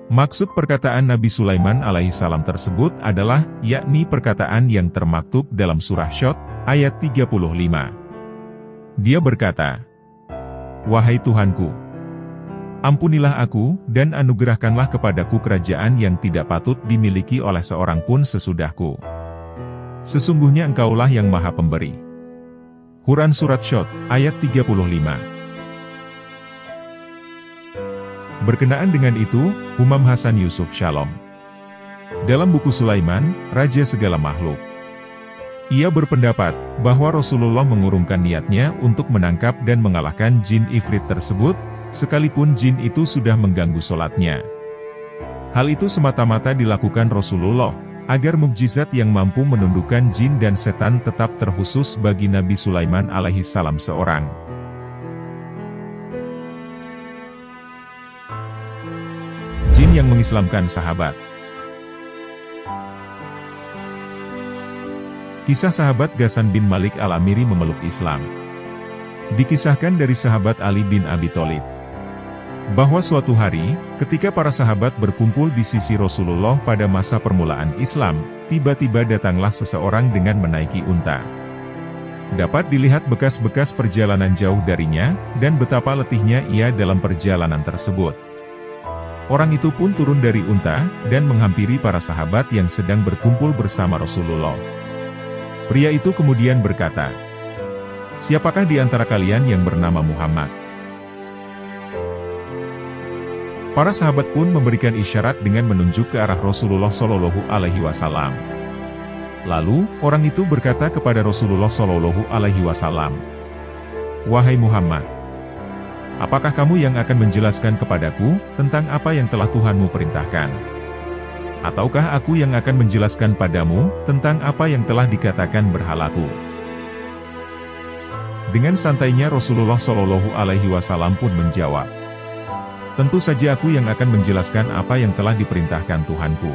[SPEAKER 1] Maksud perkataan Nabi Sulaiman alaihissalam tersebut adalah, yakni perkataan yang termaktub dalam surah Syot, ayat tiga puluh lima. Dia berkata, "Wahai Tuhanku, ampunilah aku, dan anugerahkanlah kepadaku kerajaan yang tidak patut dimiliki oleh seorang pun sesudahku. Sesungguhnya Engkaulah yang Maha Pemberi." Quran Surat Syot, ayat tiga puluh lima. Berkenaan dengan itu, Umam Hasan Yusuf Shalom, dalam buku Sulaiman, Raja Segala Makhluk, ia berpendapat bahwa Rasulullah mengurungkan niatnya untuk menangkap dan mengalahkan jin ifrit tersebut, sekalipun jin itu sudah mengganggu sholatnya. Hal itu semata-mata dilakukan Rasulullah, agar mukjizat yang mampu menundukkan jin dan setan tetap terkhusus bagi Nabi Sulaiman alaihissalam seorang. Jin yang mengislamkan sahabat. Kisah sahabat Ghassan bin Malik al-Amiri memeluk Islam. Dikisahkan dari sahabat Ali bin Abi Thalib, bahwa suatu hari, ketika para sahabat berkumpul di sisi Rasulullah pada masa permulaan Islam, tiba-tiba datanglah seseorang dengan menaiki unta. Dapat dilihat bekas-bekas perjalanan jauh darinya, dan betapa letihnya ia dalam perjalanan tersebut. Orang itu pun turun dari unta, dan menghampiri para sahabat yang sedang berkumpul bersama Rasulullah. Pria itu kemudian berkata, "Siapakah di antara kalian yang bernama Muhammad?" Para sahabat pun memberikan isyarat dengan menunjuk ke arah Rasulullah Shallallahu Alaihi Wasallam. Lalu, orang itu berkata kepada Rasulullah Shallallahu Alaihi Wasallam, "Wahai Muhammad, apakah kamu yang akan menjelaskan kepadaku tentang apa yang telah Tuhanmu perintahkan? Ataukah aku yang akan menjelaskan padamu tentang apa yang telah dikatakan berhalaku?" Dengan santainya Rasulullah Shallallahu Alaihi Wasallam pun menjawab, "Tentu saja aku yang akan menjelaskan apa yang telah diperintahkan Tuhanku."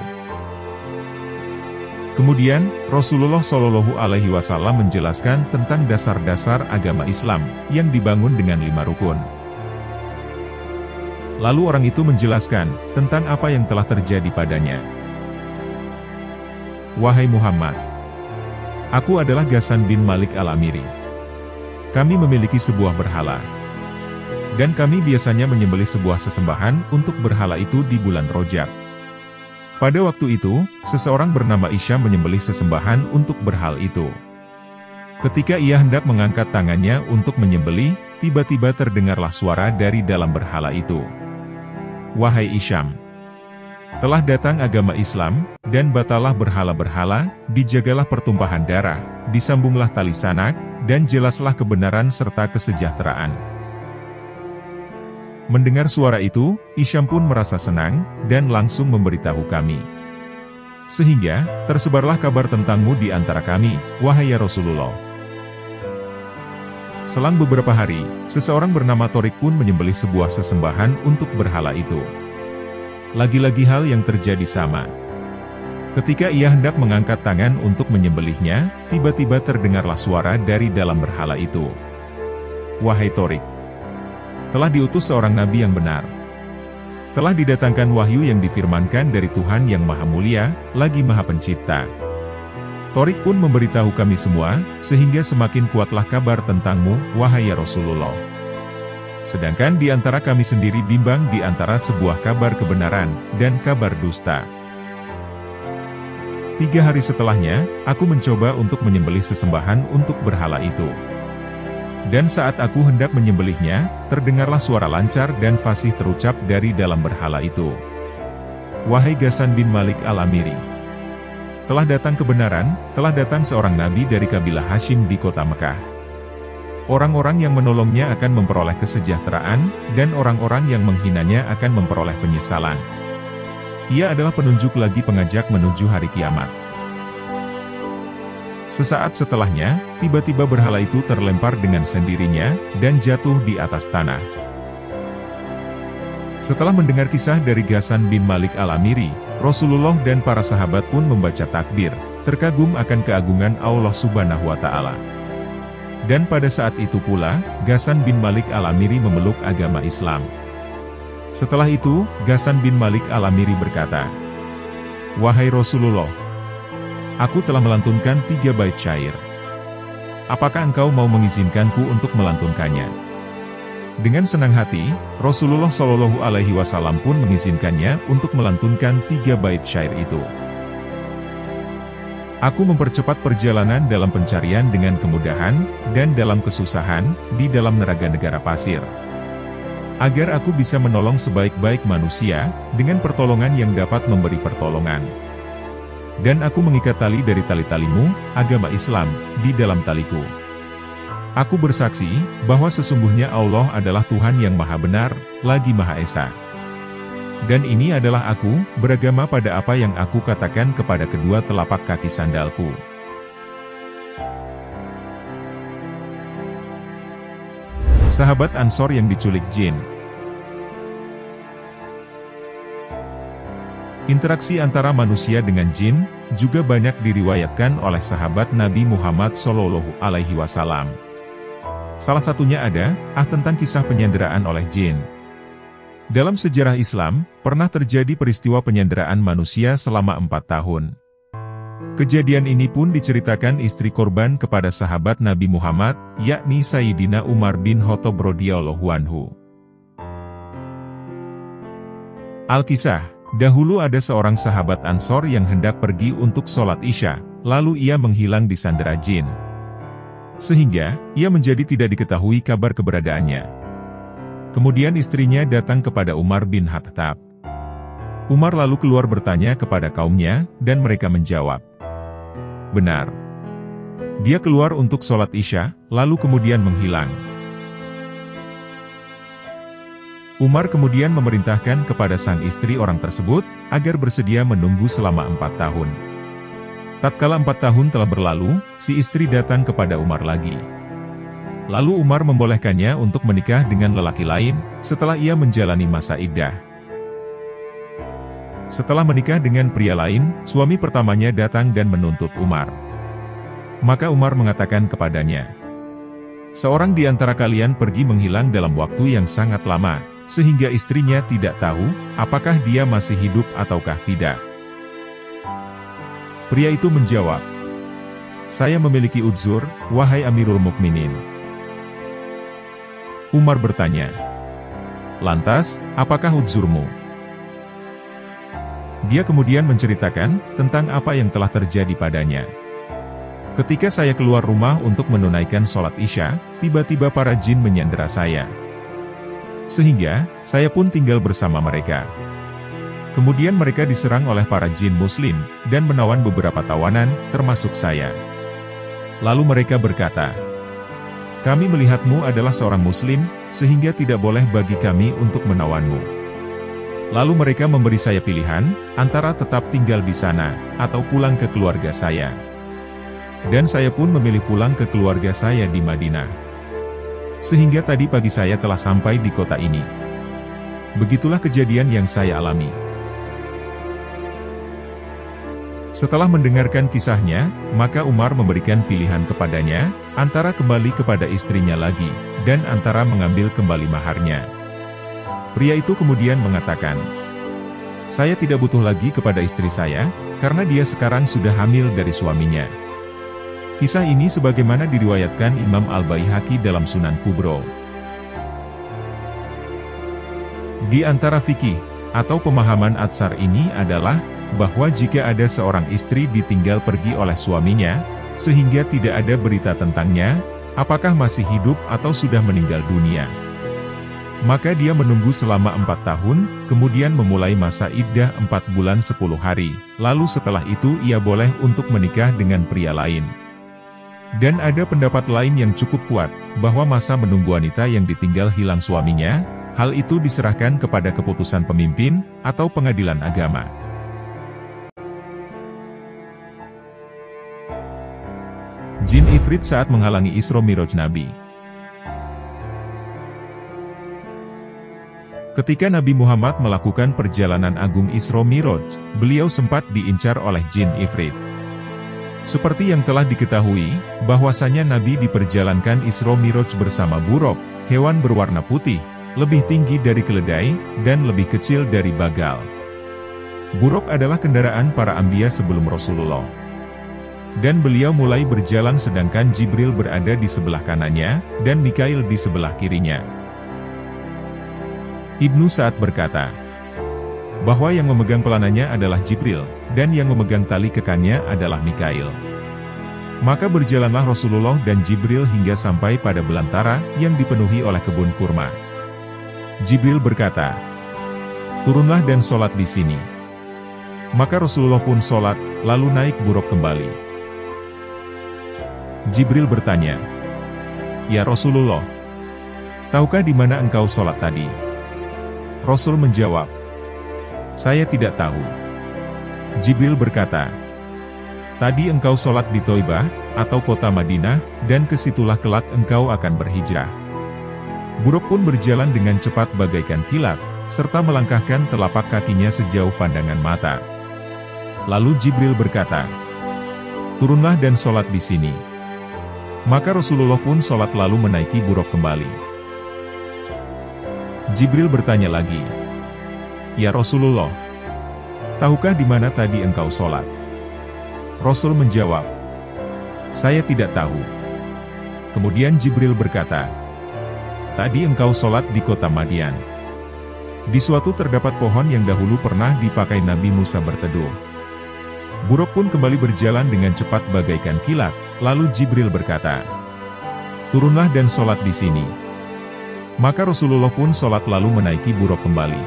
[SPEAKER 1] Kemudian, Rasulullah Shallallahu Alaihi Wasallam menjelaskan tentang dasar-dasar agama Islam, yang dibangun dengan lima rukun. Lalu orang itu menjelaskan tentang apa yang telah terjadi padanya. "Wahai Muhammad, aku adalah Ghassan bin Malik al-Amiri. Kami memiliki sebuah berhala. Dan kami biasanya menyembelih sebuah sesembahan untuk berhala itu di bulan Rojab. Pada waktu itu, seseorang bernama Isyam menyembelih sesembahan untuk berhal itu. Ketika ia hendak mengangkat tangannya untuk menyembelih, tiba-tiba terdengarlah suara dari dalam berhala itu. 'Wahai Isyam, telah datang agama Islam, dan batalah berhala-berhala, dijagalah pertumpahan darah, disambunglah tali sanak, dan jelaslah kebenaran serta kesejahteraan.' Mendengar suara itu, Isyam pun merasa senang, dan langsung memberitahu kami. Sehingga, tersebarlah kabar tentangmu di antara kami, wahai ya Rasulullah." Selang beberapa hari, seseorang bernama Torik pun menyembelih sebuah sesembahan untuk berhala itu. Lagi-lagi hal yang terjadi sama. Ketika ia hendak mengangkat tangan untuk menyembelihnya, tiba-tiba terdengarlah suara dari dalam berhala itu. "Wahai Torik, telah diutus seorang nabi yang benar. Telah didatangkan wahyu yang difirmankan dari Tuhan yang Maha Mulia, lagi Maha Pencipta. Torik pun memberitahu kami semua, sehingga semakin kuatlah kabar tentangmu, wahai ya Rasulullah. Sedangkan di antara kami sendiri bimbang di antara sebuah kabar kebenaran, dan kabar dusta." Tiga hari setelahnya, aku mencoba untuk menyembelih sesembahan untuk berhala itu. Dan saat aku hendak menyembelihnya, terdengarlah suara lancar dan fasih terucap dari dalam berhala itu. "Wahai Ghassan bin Malik al-Amiri, telah datang kebenaran, telah datang seorang nabi dari kabilah Hashim di kota Mekah. Orang-orang yang menolongnya akan memperoleh kesejahteraan, dan orang-orang yang menghinanya akan memperoleh penyesalan. Ia adalah penunjuk lagi pengajak menuju hari kiamat." Sesaat setelahnya, tiba-tiba berhala itu terlempar dengan sendirinya, dan jatuh di atas tanah. Setelah mendengar kisah dari Ghassan bin Malik al-Amiri, Rasulullah dan para sahabat pun membaca takbir, terkagum akan keagungan Allah Subhanahu wa Ta'ala. Dan pada saat itu pula, Ghassan bin Malik al-Amiri memeluk agama Islam. Setelah itu, Ghassan bin Malik al-Amiri berkata, "Wahai Rasulullah, aku telah melantunkan tiga bait syair. Apakah engkau mau mengizinkanku untuk melantunkannya?" Dengan senang hati, Rasulullah Shallallahu Alaihi Wasallam pun mengizinkannya untuk melantunkan tiga bait syair itu. Aku mempercepat perjalanan dalam pencarian dengan kemudahan, dan dalam kesusahan, di dalam neraga negara pasir. Agar aku bisa menolong sebaik-baik manusia, dengan pertolongan yang dapat memberi pertolongan. Dan aku mengikat tali dari tali-talimu, agama Islam, di dalam taliku. Aku bersaksi, bahwa sesungguhnya Allah adalah Tuhan yang Maha Benar, lagi Maha Esa. Dan ini adalah aku, beragama pada apa yang aku katakan kepada kedua telapak kaki sandalku. Sahabat Ansor yang diculik jin. Interaksi antara manusia dengan jin, juga banyak diriwayatkan oleh sahabat Nabi Muhammad Shallallahu Alaihi Wasallam. Salah satunya ada, ah tentang kisah penyanderaan oleh jin. Dalam sejarah Islam, pernah terjadi peristiwa penyanderaan manusia selama empat tahun. Kejadian ini pun diceritakan istri korban kepada sahabat Nabi Muhammad, yakni Sayyidina Umar bin Khattab radhiyallahu anhu. Al-Kisah, dahulu ada seorang sahabat Ansor yang hendak pergi untuk sholat Isya, lalu ia menghilang di sandera jin. Sehingga, ia menjadi tidak diketahui kabar keberadaannya. Kemudian istrinya datang kepada Umar bin Khattab. Umar lalu keluar bertanya kepada kaumnya, dan mereka menjawab, "Benar. Dia keluar untuk sholat Isya, lalu kemudian menghilang." Umar kemudian memerintahkan kepada sang istri orang tersebut, agar bersedia menunggu selama empat tahun. Tatkala empat tahun telah berlalu, si istri datang kepada Umar lagi. Lalu Umar membolehkannya untuk menikah dengan lelaki lain, setelah ia menjalani masa iddah. Setelah menikah dengan pria lain, suami pertamanya datang dan menuntut Umar. Maka Umar mengatakan kepadanya, "Seorang di antara kalian pergi menghilang dalam waktu yang sangat lama, sehingga istrinya tidak tahu, apakah dia masih hidup ataukah tidak." Pria itu menjawab, "Saya memiliki udzur, wahai Amirul Mukminin." Umar bertanya, "Lantas, apakah udzurmu?" Dia kemudian menceritakan tentang apa yang telah terjadi padanya. "Ketika saya keluar rumah untuk menunaikan sholat Isya, tiba-tiba para jin menyandera saya. Sehingga, saya pun tinggal bersama mereka. Kemudian mereka diserang oleh para jin muslim, dan menawan beberapa tawanan, termasuk saya. Lalu mereka berkata, 'Kami melihatmu adalah seorang muslim, sehingga tidak boleh bagi kami untuk menawanmu.' Lalu mereka memberi saya pilihan, antara tetap tinggal di sana, atau pulang ke keluarga saya. Dan saya pun memilih pulang ke keluarga saya di Madinah. Sehingga tadi pagi saya telah sampai di kota ini. Begitulah kejadian yang saya alami." Setelah mendengarkan kisahnya, maka Umar memberikan pilihan kepadanya, antara kembali kepada istrinya lagi, dan antara mengambil kembali maharnya. Pria itu kemudian mengatakan, "Saya tidak butuh lagi kepada istri saya, karena dia sekarang sudah hamil dari suaminya." Kisah ini sebagaimana diriwayatkan Imam Al-Baihaqi dalam Sunan Kubro. Di antara fikih, atau pemahaman Atsar ini adalah, bahwa jika ada seorang istri ditinggal pergi oleh suaminya, sehingga tidak ada berita tentangnya, apakah masih hidup atau sudah meninggal dunia, maka dia menunggu selama empat tahun, kemudian memulai masa iddah empat bulan sepuluh hari, lalu setelah itu ia boleh untuk menikah dengan pria lain. Dan ada pendapat lain yang cukup kuat, bahwa masa menunggu wanita yang ditinggal hilang suaminya, hal itu diserahkan kepada keputusan pemimpin, atau pengadilan agama. Jin Ifrit saat menghalangi Isra Miraj Nabi. Ketika Nabi Muhammad melakukan perjalanan agung Isra Miraj, beliau sempat diincar oleh Jin Ifrit. Seperti yang telah diketahui, bahwasanya Nabi diperjalankan Isra Miraj bersama buruk, hewan berwarna putih, lebih tinggi dari keledai, dan lebih kecil dari bagal. Buruk adalah kendaraan para anbiya sebelum Rasulullah. Dan beliau mulai berjalan sedangkan Jibril berada di sebelah kanannya, dan Mikail di sebelah kirinya. Ibnu Sa'ad berkata, bahwa yang memegang pelananya adalah Jibril, dan yang memegang tali kekannya adalah Mikail. Maka berjalanlah Rasulullah dan Jibril hingga sampai pada belantara yang dipenuhi oleh kebun kurma. Jibril berkata, turunlah dan sholat di sini. Maka Rasulullah pun sholat, lalu naik buruk kembali. Jibril bertanya, ya Rasulullah, tahukah di mana engkau sholat tadi? Rasul menjawab, saya tidak tahu. Jibril berkata, tadi engkau sholat di Thoibah, atau kota Madinah, dan kesitulah kelak engkau akan berhijrah. Buruk pun berjalan dengan cepat bagaikan kilat, serta melangkahkan telapak kakinya sejauh pandangan mata. Lalu Jibril berkata, turunlah dan sholat di sini. Maka Rasulullah pun sholat lalu menaiki buruk kembali. Jibril bertanya lagi, ya Rasulullah, tahukah di mana tadi engkau sholat? Rasul menjawab, saya tidak tahu. Kemudian Jibril berkata, tadi engkau sholat di kota Madian. Di suatu terdapat pohon yang dahulu pernah dipakai Nabi Musa berteduh. Buruk pun kembali berjalan dengan cepat bagaikan kilat, lalu Jibril berkata, turunlah dan sholat di sini. Maka Rasulullah pun sholat lalu menaiki buruk kembali.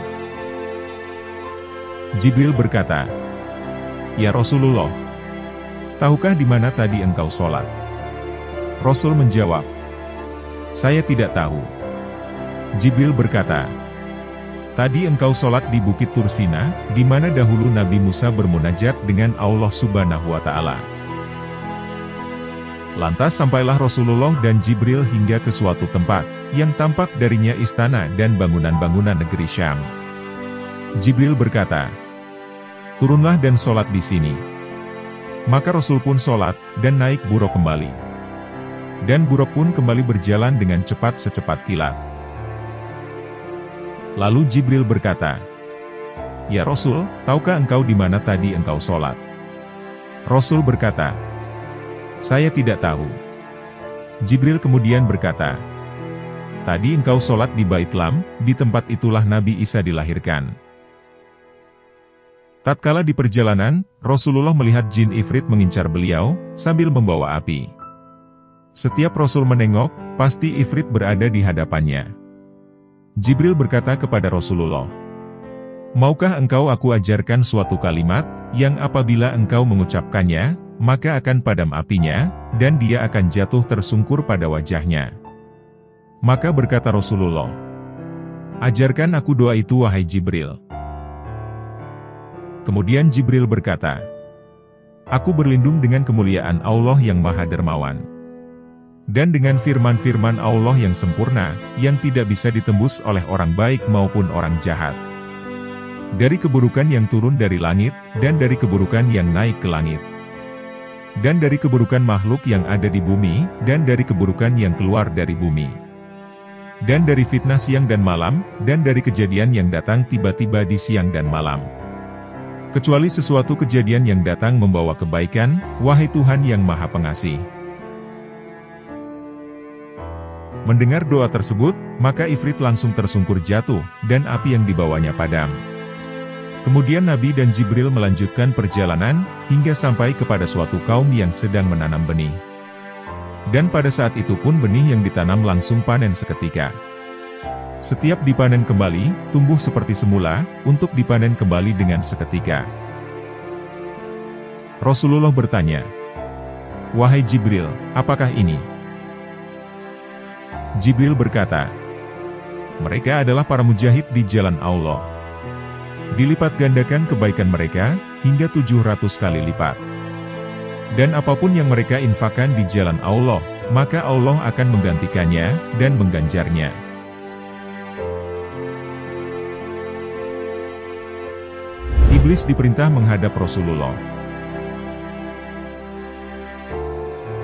[SPEAKER 1] Jibril berkata, ya Rasulullah, tahukah di mana tadi engkau sholat? Rasul menjawab, saya tidak tahu. Jibril berkata, tadi engkau sholat di Bukit Tursina, di mana dahulu Nabi Musa bermunajat dengan Allah Subhanahu wa Ta'ala. Lantas sampailah Rasulullah dan Jibril hingga ke suatu tempat, yang tampak darinya istana dan bangunan-bangunan negeri Syam. Jibril berkata, turunlah dan sholat di sini. Maka Rasul pun sholat, dan naik buruk kembali. Dan buruk pun kembali berjalan dengan cepat secepat kilat. Lalu Jibril berkata, ya Rasul, tahukah engkau di mana tadi engkau sholat? Rasul berkata, saya tidak tahu. Jibril kemudian berkata, tadi engkau sholat di Bait Lam, di tempat itulah Nabi Isa dilahirkan. Tatkala di perjalanan, Rasulullah melihat jin ifrit mengincar beliau, sambil membawa api. Setiap Rasul menengok, pasti ifrit berada di hadapannya. Jibril berkata kepada Rasulullah, maukah engkau aku ajarkan suatu kalimat, yang apabila engkau mengucapkannya, maka akan padam apinya, dan dia akan jatuh tersungkur pada wajahnya. Maka berkata Rasulullah, ajarkan aku doa itu wahai Jibril. Kemudian Jibril berkata, aku berlindung dengan kemuliaan Allah yang Maha Dermawan. Dan dengan firman-firman Allah yang sempurna, yang tidak bisa ditembus oleh orang baik maupun orang jahat. Dari keburukan yang turun dari langit, dan dari keburukan yang naik ke langit. Dan dari keburukan makhluk yang ada di bumi, dan dari keburukan yang keluar dari bumi. Dan dari fitnah siang dan malam, dan dari kejadian yang datang tiba-tiba di siang dan malam. Kecuali sesuatu kejadian yang datang membawa kebaikan, wahai Tuhan yang Maha Pengasih. Mendengar doa tersebut, maka ifrit langsung tersungkur jatuh, dan api yang dibawanya padam. Kemudian Nabi dan Jibril melanjutkan perjalanan, hingga sampai kepada suatu kaum yang sedang menanam benih. Dan pada saat itu pun benih yang ditanam langsung panen seketika. Setiap dipanen kembali, tumbuh seperti semula, untuk dipanen kembali dengan seketika. Rasulullah bertanya, wahai Jibril, apakah ini? Jibril berkata, mereka adalah para mujahid di jalan Allah. Dilipat gandakan kebaikan mereka, hingga tujuh ratus kali lipat. Dan apapun yang mereka infakkan di jalan Allah, maka Allah akan menggantikannya, dan mengganjarnya. Iblis diperintah menghadap Rasulullah.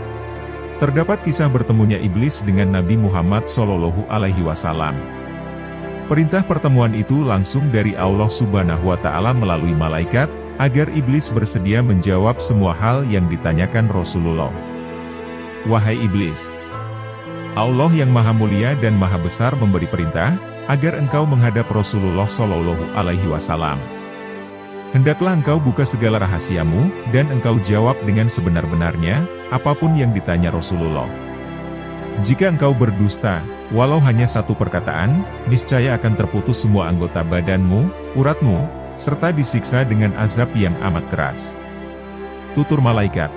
[SPEAKER 1] Terdapat kisah bertemunya iblis dengan Nabi Muhammad shallallahu alaihi wasallam. Perintah pertemuan itu langsung dari Allah Subhanahu wa Ta'ala melalui malaikat, agar iblis bersedia menjawab semua hal yang ditanyakan Rasulullah. Wahai iblis, Allah yang Maha Mulia dan Maha Besar memberi perintah, agar engkau menghadap Rasulullah Shallallahu Alaihi Wasallam. Hendaklah engkau buka segala rahasiamu, dan engkau jawab dengan sebenar-benarnya, apapun yang ditanya Rasulullah. Jika engkau berdusta, walau hanya satu perkataan, niscaya akan terputus semua anggota badanmu, uratmu, serta disiksa dengan azab yang amat keras. Tutur malaikat.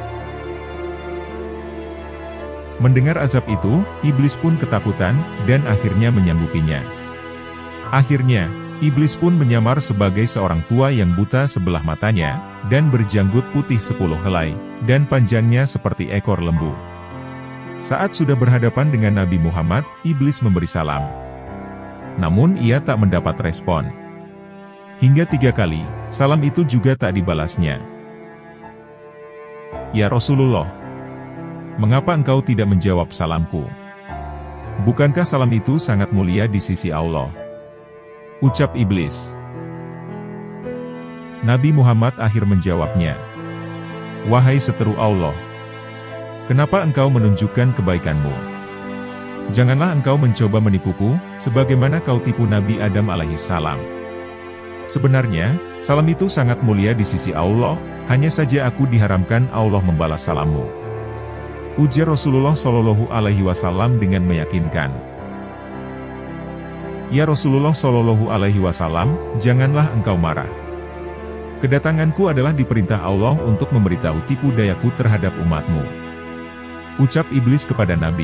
[SPEAKER 1] Mendengar azab itu, iblis pun ketakutan, dan akhirnya menyanggupinya. Akhirnya, iblis pun menyamar sebagai seorang tua yang buta sebelah matanya, dan berjanggut putih sepuluh helai, dan panjangnya seperti ekor lembu. Saat sudah berhadapan dengan Nabi Muhammad, iblis memberi salam. Namun ia tak mendapat respon. Hingga tiga kali, salam itu juga tak dibalasnya. Ya Rasulullah, mengapa engkau tidak menjawab salamku? Bukankah salam itu sangat mulia di sisi Allah? Ucap iblis. Nabi Muhammad akhir menjawabnya. Wahai seteru Allah, kenapa engkau menunjukkan kebaikanmu? Janganlah engkau mencoba menipuku, sebagaimana kau tipu Nabi Adam alaihissalam. Sebenarnya, salam itu sangat mulia di sisi Allah, hanya saja aku diharamkan Allah membalas salammu. Ujar Rasulullah Shallallahu Alaihi Wasallam dengan meyakinkan. Ya Rasulullah Shallallahu Alaihi Wasallam, janganlah engkau marah. Kedatanganku adalah diperintah Allah untuk memberitahu tipu dayaku terhadap umatmu. Ucap iblis kepada Nabi.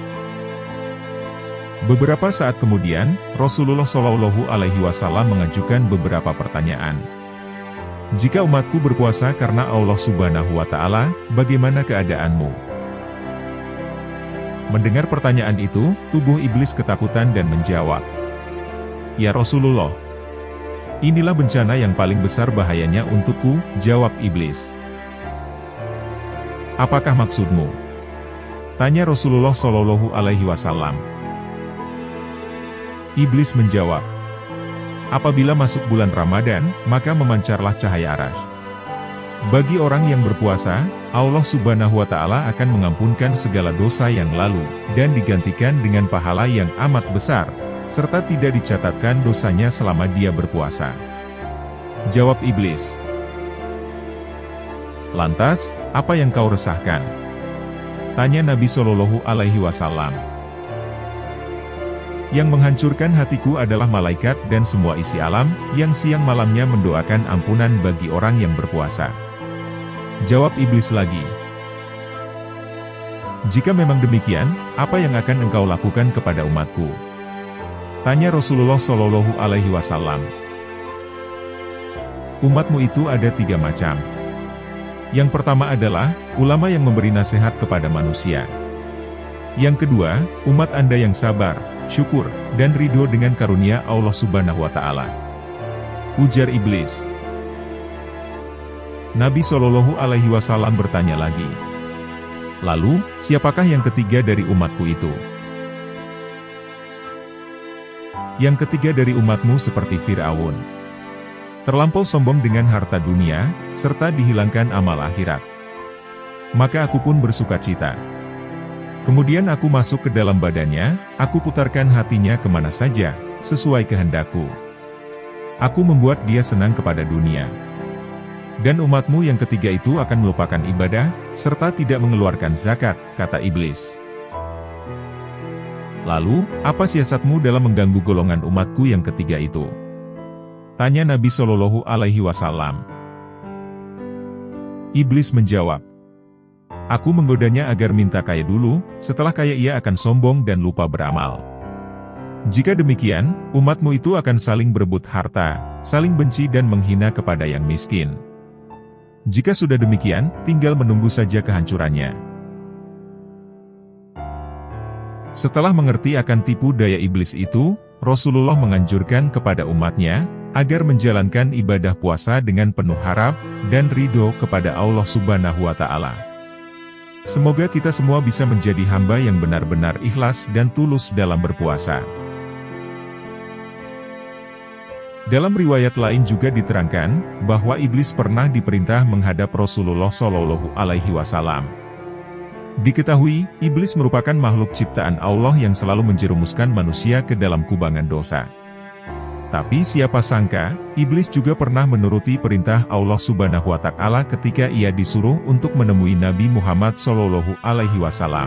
[SPEAKER 1] Beberapa saat kemudian, Rasulullah Shallallahu Alaihi Wasallam mengajukan beberapa pertanyaan. Jika umatku berpuasa karena Allah Subhanahu wa Ta'ala, bagaimana keadaanmu? Mendengar pertanyaan itu, tubuh iblis ketakutan dan menjawab. Ya Rasulullah, inilah bencana yang paling besar bahayanya untukku, jawab iblis. Apakah maksudmu? Tanya Rasulullah Shallallahu Alaihi Wasallam. Iblis menjawab, apabila masuk bulan Ramadan, maka memancarlah cahaya Arasy. Bagi orang yang berpuasa, Allah Subhanahu wa Ta'ala akan mengampunkan segala dosa yang lalu, dan digantikan dengan pahala yang amat besar, serta tidak dicatatkan dosanya selama dia berpuasa. Jawab iblis. Lantas, apa yang kau resahkan? Tanya Nabi Shallallahu Alaihi Wasallam. Yang menghancurkan hatiku adalah malaikat dan semua isi alam, yang siang malamnya mendoakan ampunan bagi orang yang berpuasa. Jawab iblis lagi. Jika memang demikian, apa yang akan engkau lakukan kepada umatku? Tanya Rasulullah Shallallahu Alaihi Wasallam. Umatmu itu ada tiga macam. Yang pertama adalah ulama yang memberi nasihat kepada manusia. Yang kedua, umat Anda yang sabar, syukur, dan ridho dengan karunia Allah Subhanahu wa Ta'ala. Ujar iblis. Nabi Shallallahu Alaihi Wasallam bertanya lagi. Lalu, siapakah yang ketiga dari umatku itu? Yang ketiga dari umatmu seperti Fir'aun. Terlampau sombong dengan harta dunia, serta dihilangkan amal akhirat. Maka aku pun bersukacita. Kemudian aku masuk ke dalam badannya, aku putarkan hatinya kemana saja, sesuai kehendakku. Aku membuat dia senang kepada dunia. Dan umatmu yang ketiga itu akan melupakan ibadah, serta tidak mengeluarkan zakat, kata iblis. Lalu, apa siasatmu dalam mengganggu golongan umatku yang ketiga itu? Tanya Nabi Shallallahu Alaihi Wasallam. Iblis menjawab. Aku menggodanya agar minta kaya dulu, setelah kaya ia akan sombong dan lupa beramal. Jika demikian, umatmu itu akan saling berebut harta, saling benci dan menghina kepada yang miskin. Jika sudah demikian, tinggal menunggu saja kehancurannya. Setelah mengerti akan tipu daya iblis itu, Rasulullah menganjurkan kepada umatnya, agar menjalankan ibadah puasa dengan penuh harap, dan ridho kepada Allah Subhanahu wa Ta'ala. Semoga kita semua bisa menjadi hamba yang benar-benar ikhlas dan tulus dalam berpuasa. Dalam riwayat lain juga diterangkan, bahwa iblis pernah diperintah menghadap Rasulullah Shallallahu Alaihi Wasallam. Diketahui, iblis merupakan makhluk ciptaan Allah yang selalu menjerumuskan manusia ke dalam kubangan dosa. Tapi siapa sangka, iblis juga pernah menuruti perintah Allah Subhanahu wa Ta'ala ketika ia disuruh untuk menemui Nabi Muhammad Shallallahu Alaihi Wasallam.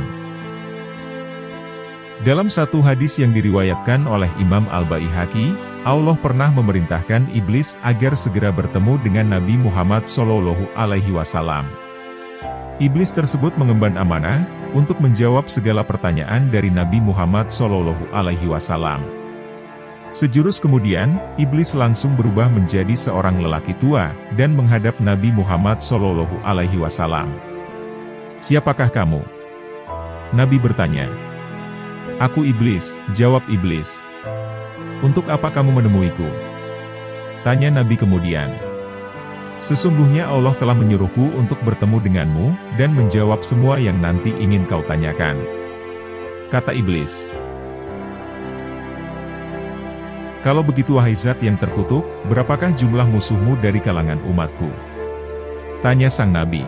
[SPEAKER 1] Dalam satu hadis yang diriwayatkan oleh Imam Al-Baihaqi, Allah pernah memerintahkan iblis agar segera bertemu dengan Nabi Muhammad Shallallahu Alaihi Wasallam. Iblis tersebut mengemban amanah untuk menjawab segala pertanyaan dari Nabi Muhammad Shallallahu Alaihi Wasallam. Sejurus kemudian, iblis langsung berubah menjadi seorang lelaki tua dan menghadap Nabi Muhammad Shallallahu Alaihi Wasallam. "Siapakah kamu?" Nabi bertanya. "Aku iblis," jawab iblis. "Untuk apa kamu menemuiku?" Tanya Nabi kemudian. "Sesungguhnya Allah telah menyuruhku untuk bertemu denganmu, dan menjawab semua yang nanti ingin kau tanyakan," kata iblis. "Kalau begitu wahai zat yang terkutuk, berapakah jumlah musuhmu dari kalangan umatku?" Tanya sang Nabi.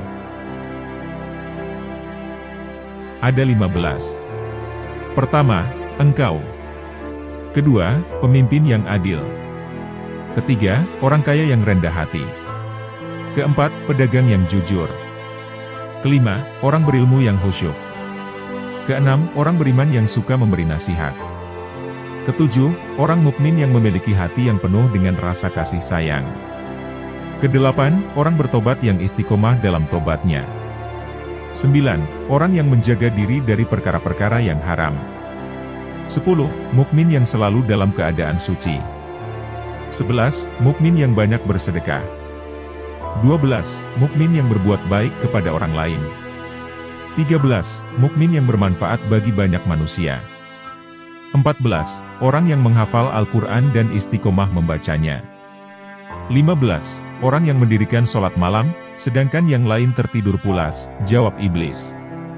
[SPEAKER 1] "Ada lima belas. Pertama, engkau. Kedua, pemimpin yang adil. Ketiga, orang kaya yang rendah hati. Keempat, pedagang yang jujur. Kelima, orang berilmu yang khusyuk. Keenam, orang beriman yang suka memberi nasihat. Ketujuh, orang mukmin yang memiliki hati yang penuh dengan rasa kasih sayang. Kedelapan, orang bertobat yang istiqomah dalam tobatnya. Sembilan, orang yang menjaga diri dari perkara-perkara yang haram. Sepuluh, mukmin yang selalu dalam keadaan suci. Sebelas, mukmin yang banyak bersedekah. Dua belas, mukmin yang berbuat baik kepada orang lain. Tiga belas, mukmin yang bermanfaat bagi banyak manusia. Empat belas, orang yang menghafal Al-Quran dan istiqomah membacanya. Lima belas, orang yang mendirikan sholat malam, sedangkan yang lain tertidur pulas, jawab iblis.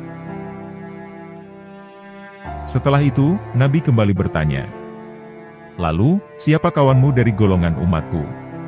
[SPEAKER 1] Setelah itu, Nabi kembali bertanya, "Lalu, siapa kawanmu dari golongan umatku?"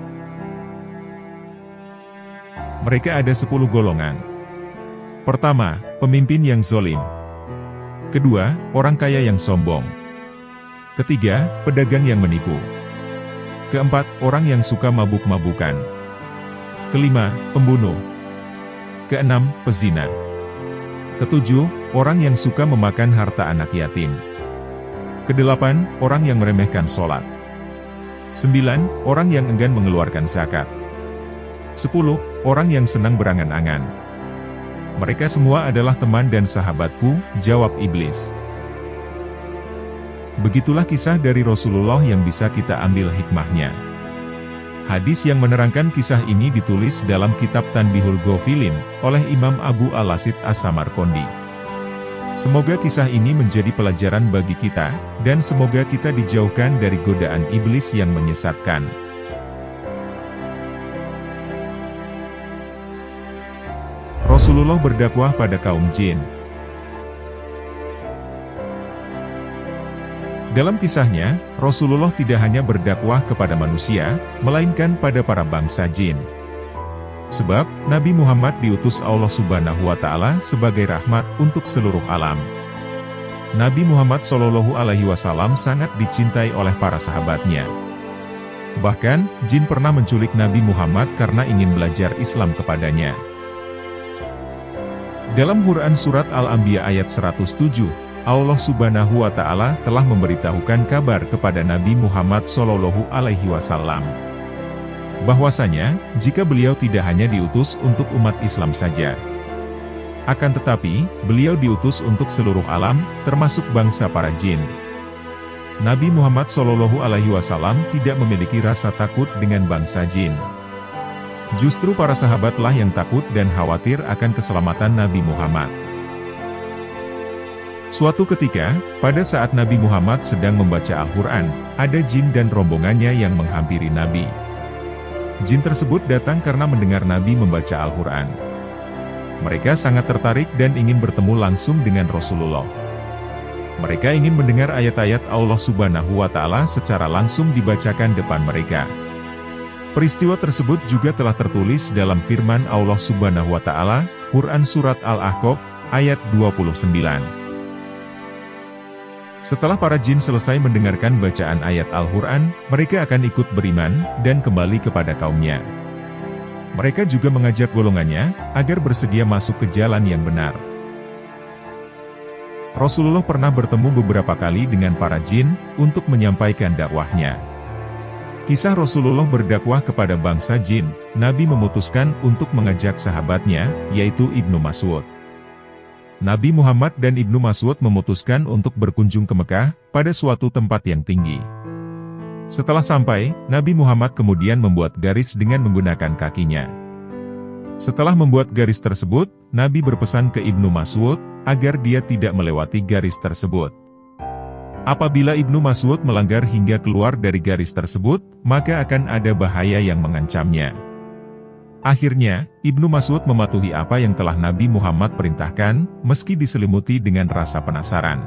[SPEAKER 1] Mereka ada sepuluh golongan. Pertama, pemimpin yang zolim. Kedua, orang kaya yang sombong. Ketiga, pedagang yang menipu. Keempat, orang yang suka mabuk-mabukan. Kelima, pembunuh. Keenam, pezina. Ketujuh, orang yang suka memakan harta anak yatim. Kedelapan, orang yang meremehkan sholat. Sembilan, orang yang enggan mengeluarkan zakat. Sepuluh, orang yang senang berangan-angan. Mereka semua adalah teman dan sahabatku, jawab iblis. Begitulah kisah dari Rasulullah yang bisa kita ambil hikmahnya. Hadis yang menerangkan kisah ini ditulis dalam kitab Tanbihul Ghafilin, oleh Imam Abu Al-Lasid As-Samarqandi. Semoga kisah ini menjadi pelajaran bagi kita, dan semoga kita dijauhkan dari godaan iblis yang menyesatkan. Rasulullah berdakwah pada kaum jin. Dalam kisahnya, Rasulullah tidak hanya berdakwah kepada manusia, melainkan pada para bangsa jin. Sebab, Nabi Muhammad diutus Allah Subhanahu wa Ta'ala sebagai rahmat untuk seluruh alam. Nabi Muhammad Shallallahu Alaihi Wasallam sangat dicintai oleh para sahabatnya. Bahkan, jin pernah menculik Nabi Muhammad karena ingin belajar Islam kepadanya. Dalam Quran Surat Al-Anbiya ayat seratus tujuh, Allah Subhanahu wa Ta'ala telah memberitahukan kabar kepada Nabi Muhammad Shallallahu Alaihi Wasallam bahwasanya, jika beliau tidak hanya diutus untuk umat Islam saja, akan tetapi, beliau diutus untuk seluruh alam, termasuk bangsa para jin. Nabi Muhammad Shallallahu Alaihi Wasallam tidak memiliki rasa takut dengan bangsa jin. Justru para sahabatlah yang takut dan khawatir akan keselamatan Nabi Muhammad. Suatu ketika, pada saat Nabi Muhammad sedang membaca Al-Quran, ada jin dan rombongannya yang menghampiri Nabi. Jin tersebut datang karena mendengar Nabi membaca Al-Quran. Mereka sangat tertarik dan ingin bertemu langsung dengan Rasulullah. Mereka ingin mendengar ayat-ayat Allah Subhanahu wa Ta'ala secara langsung dibacakan depan mereka. Peristiwa tersebut juga telah tertulis dalam firman Allah Subhanahu wa Ta'ala, Quran Surat Al-Ahqaf, ayat dua puluh sembilan. Setelah para jin selesai mendengarkan bacaan ayat Al-Quran, mereka akan ikut beriman dan kembali kepada kaumnya. Mereka juga mengajak golongannya agar bersedia masuk ke jalan yang benar. Rasulullah pernah bertemu beberapa kali dengan para jin untuk menyampaikan dakwahnya. Kisah Rasulullah berdakwah kepada bangsa jin, Nabi memutuskan untuk mengajak sahabatnya, yaitu Ibnu Mas'ud. Nabi Muhammad dan Ibnu Mas'ud memutuskan untuk berkunjung ke Mekah pada suatu tempat yang tinggi. Setelah sampai, Nabi Muhammad kemudian membuat garis dengan menggunakan kakinya. Setelah membuat garis tersebut, Nabi berpesan ke Ibnu Mas'ud agar dia tidak melewati garis tersebut. Apabila Ibnu Mas'ud melanggar hingga keluar dari garis tersebut, maka akan ada bahaya yang mengancamnya. Akhirnya, Ibnu Mas'ud mematuhi apa yang telah Nabi Muhammad perintahkan, meski diselimuti dengan rasa penasaran.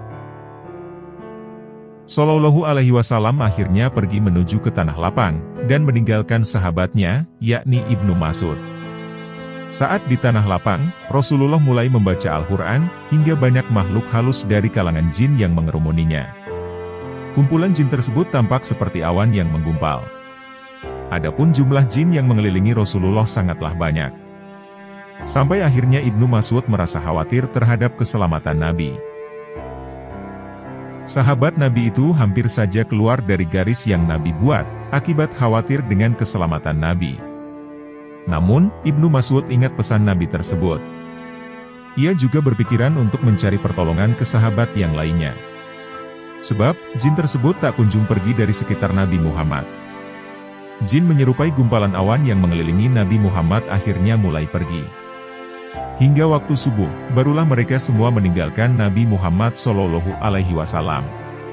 [SPEAKER 1] Shallallahu alaihi wasallam akhirnya pergi menuju ke tanah lapang, dan meninggalkan sahabatnya, yakni Ibnu Mas'ud. Saat di tanah lapang, Rasulullah mulai membaca Al-Quran, hingga banyak makhluk halus dari kalangan jin yang mengerumuninya. Kumpulan jin tersebut tampak seperti awan yang menggumpal. Adapun jumlah jin yang mengelilingi Rasulullah sangatlah banyak. Sampai akhirnya Ibnu Mas'ud merasa khawatir terhadap keselamatan Nabi. Sahabat Nabi itu hampir saja keluar dari garis yang Nabi buat, akibat khawatir dengan keselamatan Nabi. Namun, Ibnu Mas'ud ingat pesan Nabi tersebut. Ia juga berpikiran untuk mencari pertolongan ke sahabat yang lainnya. Sebab, jin tersebut tak kunjung pergi dari sekitar Nabi Muhammad. Jin menyerupai gumpalan awan yang mengelilingi Nabi Muhammad akhirnya mulai pergi. Hingga waktu subuh, barulah mereka semua meninggalkan Nabi Muhammad Shallallahu alaihi wasallam.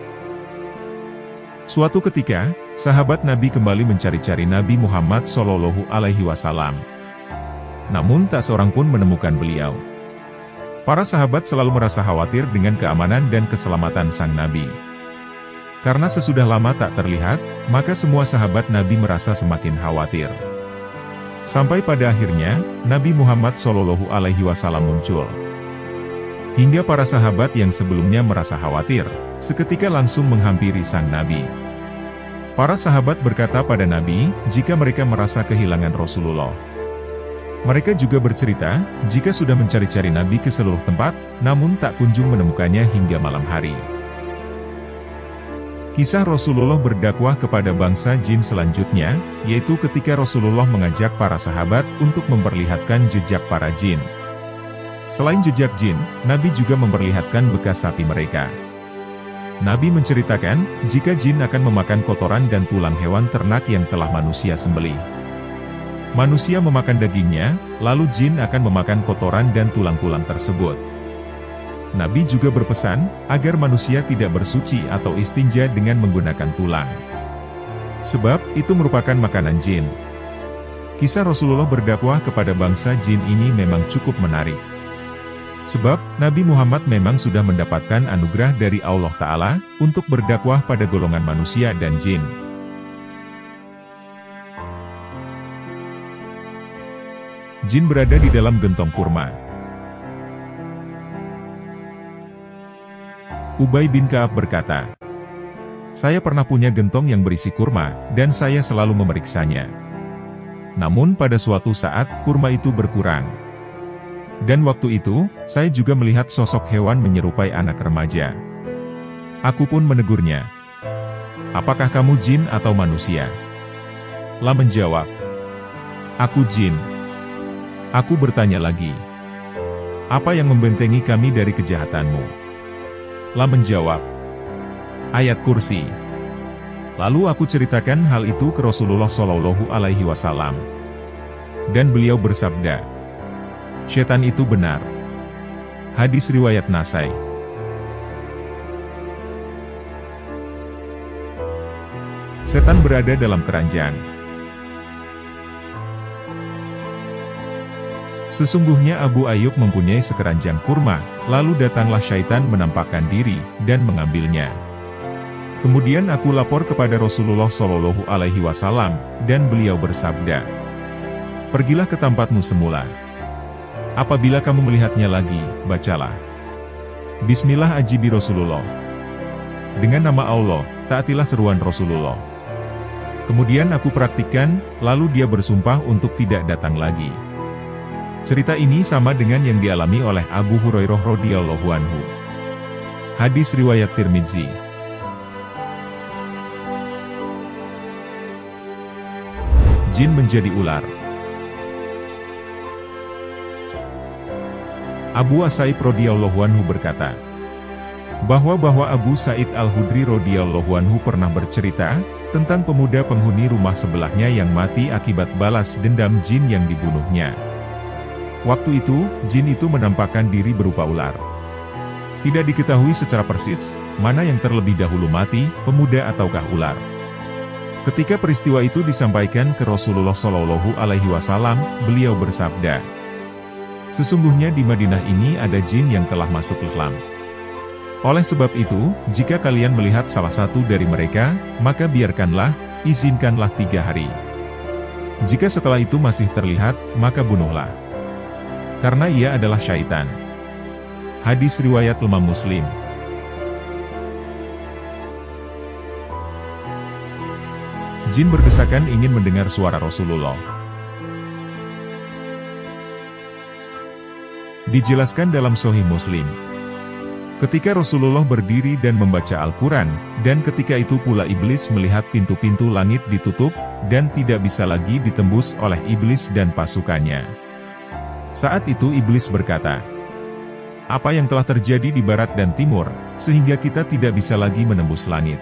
[SPEAKER 1] Suatu ketika, sahabat Nabi kembali mencari-cari Nabi Muhammad Shallallahu alaihi wasallam. Namun tak seorang pun menemukan beliau. Para sahabat selalu merasa khawatir dengan keamanan dan keselamatan sang Nabi. Karena sesudah lama tak terlihat, maka semua sahabat Nabi merasa semakin khawatir. Sampai pada akhirnya, Nabi Muhammad Shallallahu alaihi wasallam muncul. Hingga para sahabat yang sebelumnya merasa khawatir, seketika langsung menghampiri sang Nabi. Para sahabat berkata pada Nabi, jika mereka merasa kehilangan Rasulullah. Mereka juga bercerita, jika sudah mencari-cari Nabi ke seluruh tempat, namun tak kunjung menemukannya hingga malam hari. Kisah Rasulullah berdakwah kepada bangsa jin selanjutnya, yaitu ketika Rasulullah mengajak para sahabat untuk memperlihatkan jejak para jin. Selain jejak jin, Nabi juga memperlihatkan bekas sapi mereka. Nabi menceritakan, jika jin akan memakan kotoran dan tulang hewan ternak yang telah manusia sembelih. Manusia memakan dagingnya, lalu jin akan memakan kotoran dan tulang-tulang tersebut. Nabi juga berpesan, agar manusia tidak bersuci atau istinja dengan menggunakan tulang. Sebab, itu merupakan makanan jin. Kisah Rasulullah berdakwah kepada bangsa jin ini memang cukup menarik. Sebab, Nabi Muhammad memang sudah mendapatkan anugerah dari Allah Ta'ala, untuk berdakwah pada golongan manusia dan jin. Jin berada di dalam gentong kurma. Ubay bin Ka'ab berkata, saya pernah punya gentong yang berisi kurma, dan saya selalu memeriksanya. Namun pada suatu saat, kurma itu berkurang. Dan waktu itu, saya juga melihat sosok hewan menyerupai anak remaja. Aku pun menegurnya. Apakah kamu jin atau manusia? La menjawab, aku jin. Aku bertanya lagi, apa yang membentengi kami dari kejahatanmu? La menjawab, ayat kursi. Lalu aku ceritakan hal itu ke Rasulullah Shallallahu alaihi wasallam. Dan beliau bersabda, setan itu benar. Hadis riwayat Nasai. Setan berada dalam keranjang. Sesungguhnya Abu Ayyub mempunyai sekeranjang kurma, lalu datanglah syaitan menampakkan diri, dan mengambilnya. Kemudian aku lapor kepada Rasulullah Shallallahu Alaihi Wasallam, dan beliau bersabda, pergilah ke tempatmu semula. Apabila kamu melihatnya lagi, bacalah Bismillah ajibi Rasulullah. Dengan nama Allah, taatilah seruan Rasulullah. Kemudian aku praktikkan, lalu dia bersumpah untuk tidak datang lagi. Cerita ini sama dengan yang dialami oleh Abu Hurairah radhiyallahu anhu. Hadis riwayat Tirmidzi. Jin menjadi ular. Abu As-Sa'ib radhiyallahu anhu berkata, bahwa bahwa Abu Sa'id Al-Khudri radhiyallahu anhu pernah bercerita tentang pemuda penghuni rumah sebelahnya yang mati akibat balas dendam jin yang dibunuhnya. Waktu itu, jin itu menampakkan diri berupa ular. Tidak diketahui secara persis, mana yang terlebih dahulu mati, pemuda ataukah ular. Ketika peristiwa itu disampaikan ke Rasulullah Shallallahu Alaihi Wasallam, beliau bersabda, sesungguhnya di Madinah ini ada jin yang telah masuk Islam. Oleh sebab itu, jika kalian melihat salah satu dari mereka, maka biarkanlah, izinkanlah tiga hari. Jika setelah itu masih terlihat, maka bunuhlah. Karena ia adalah syaitan. Hadis riwayat Imam Muslim. Jin berdesakan ingin mendengar suara Rasulullah. Dijelaskan dalam Sahih Muslim. Ketika Rasulullah berdiri dan membaca Al-Quran, dan ketika itu pula iblis melihat pintu-pintu langit ditutup, dan tidak bisa lagi ditembus oleh iblis dan pasukannya. Saat itu iblis berkata, apa yang telah terjadi di barat dan timur, sehingga kita tidak bisa lagi menembus langit.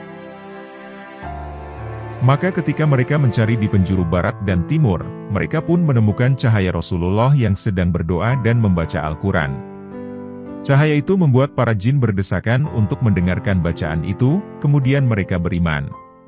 [SPEAKER 1] Maka ketika mereka mencari di penjuru barat dan timur, mereka pun menemukan cahaya Rasulullah yang sedang berdoa dan membaca Al-Quran. Cahaya itu membuat para jin berdesakan untuk mendengarkan bacaan itu, kemudian mereka beriman.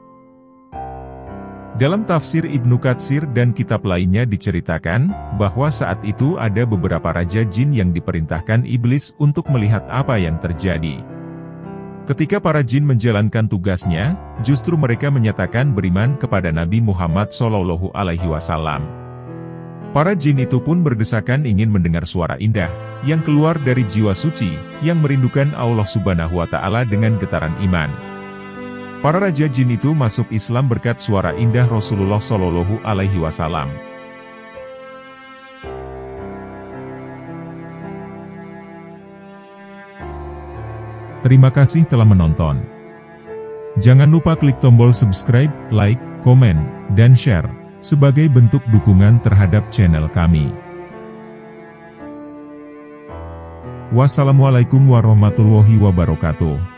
[SPEAKER 1] Dalam tafsir Ibnu Katsir dan kitab lainnya diceritakan, bahwa saat itu ada beberapa raja jin yang diperintahkan iblis untuk melihat apa yang terjadi. Ketika para jin menjalankan tugasnya, justru mereka menyatakan beriman kepada Nabi Muhammad shallallahu alaihi wasallam. Para jin itu pun berdesakan ingin mendengar suara indah, yang keluar dari jiwa suci, yang merindukan Allah subhanahu wa ta'ala dengan getaran iman. Para raja jin itu masuk Islam berkat suara indah Rasulullah shallallahu alaihi wasallam. Terima kasih telah menonton. Jangan lupa klik tombol subscribe, like, komen, dan share, sebagai bentuk dukungan terhadap channel kami. Wassalamualaikum warahmatullahi wabarakatuh.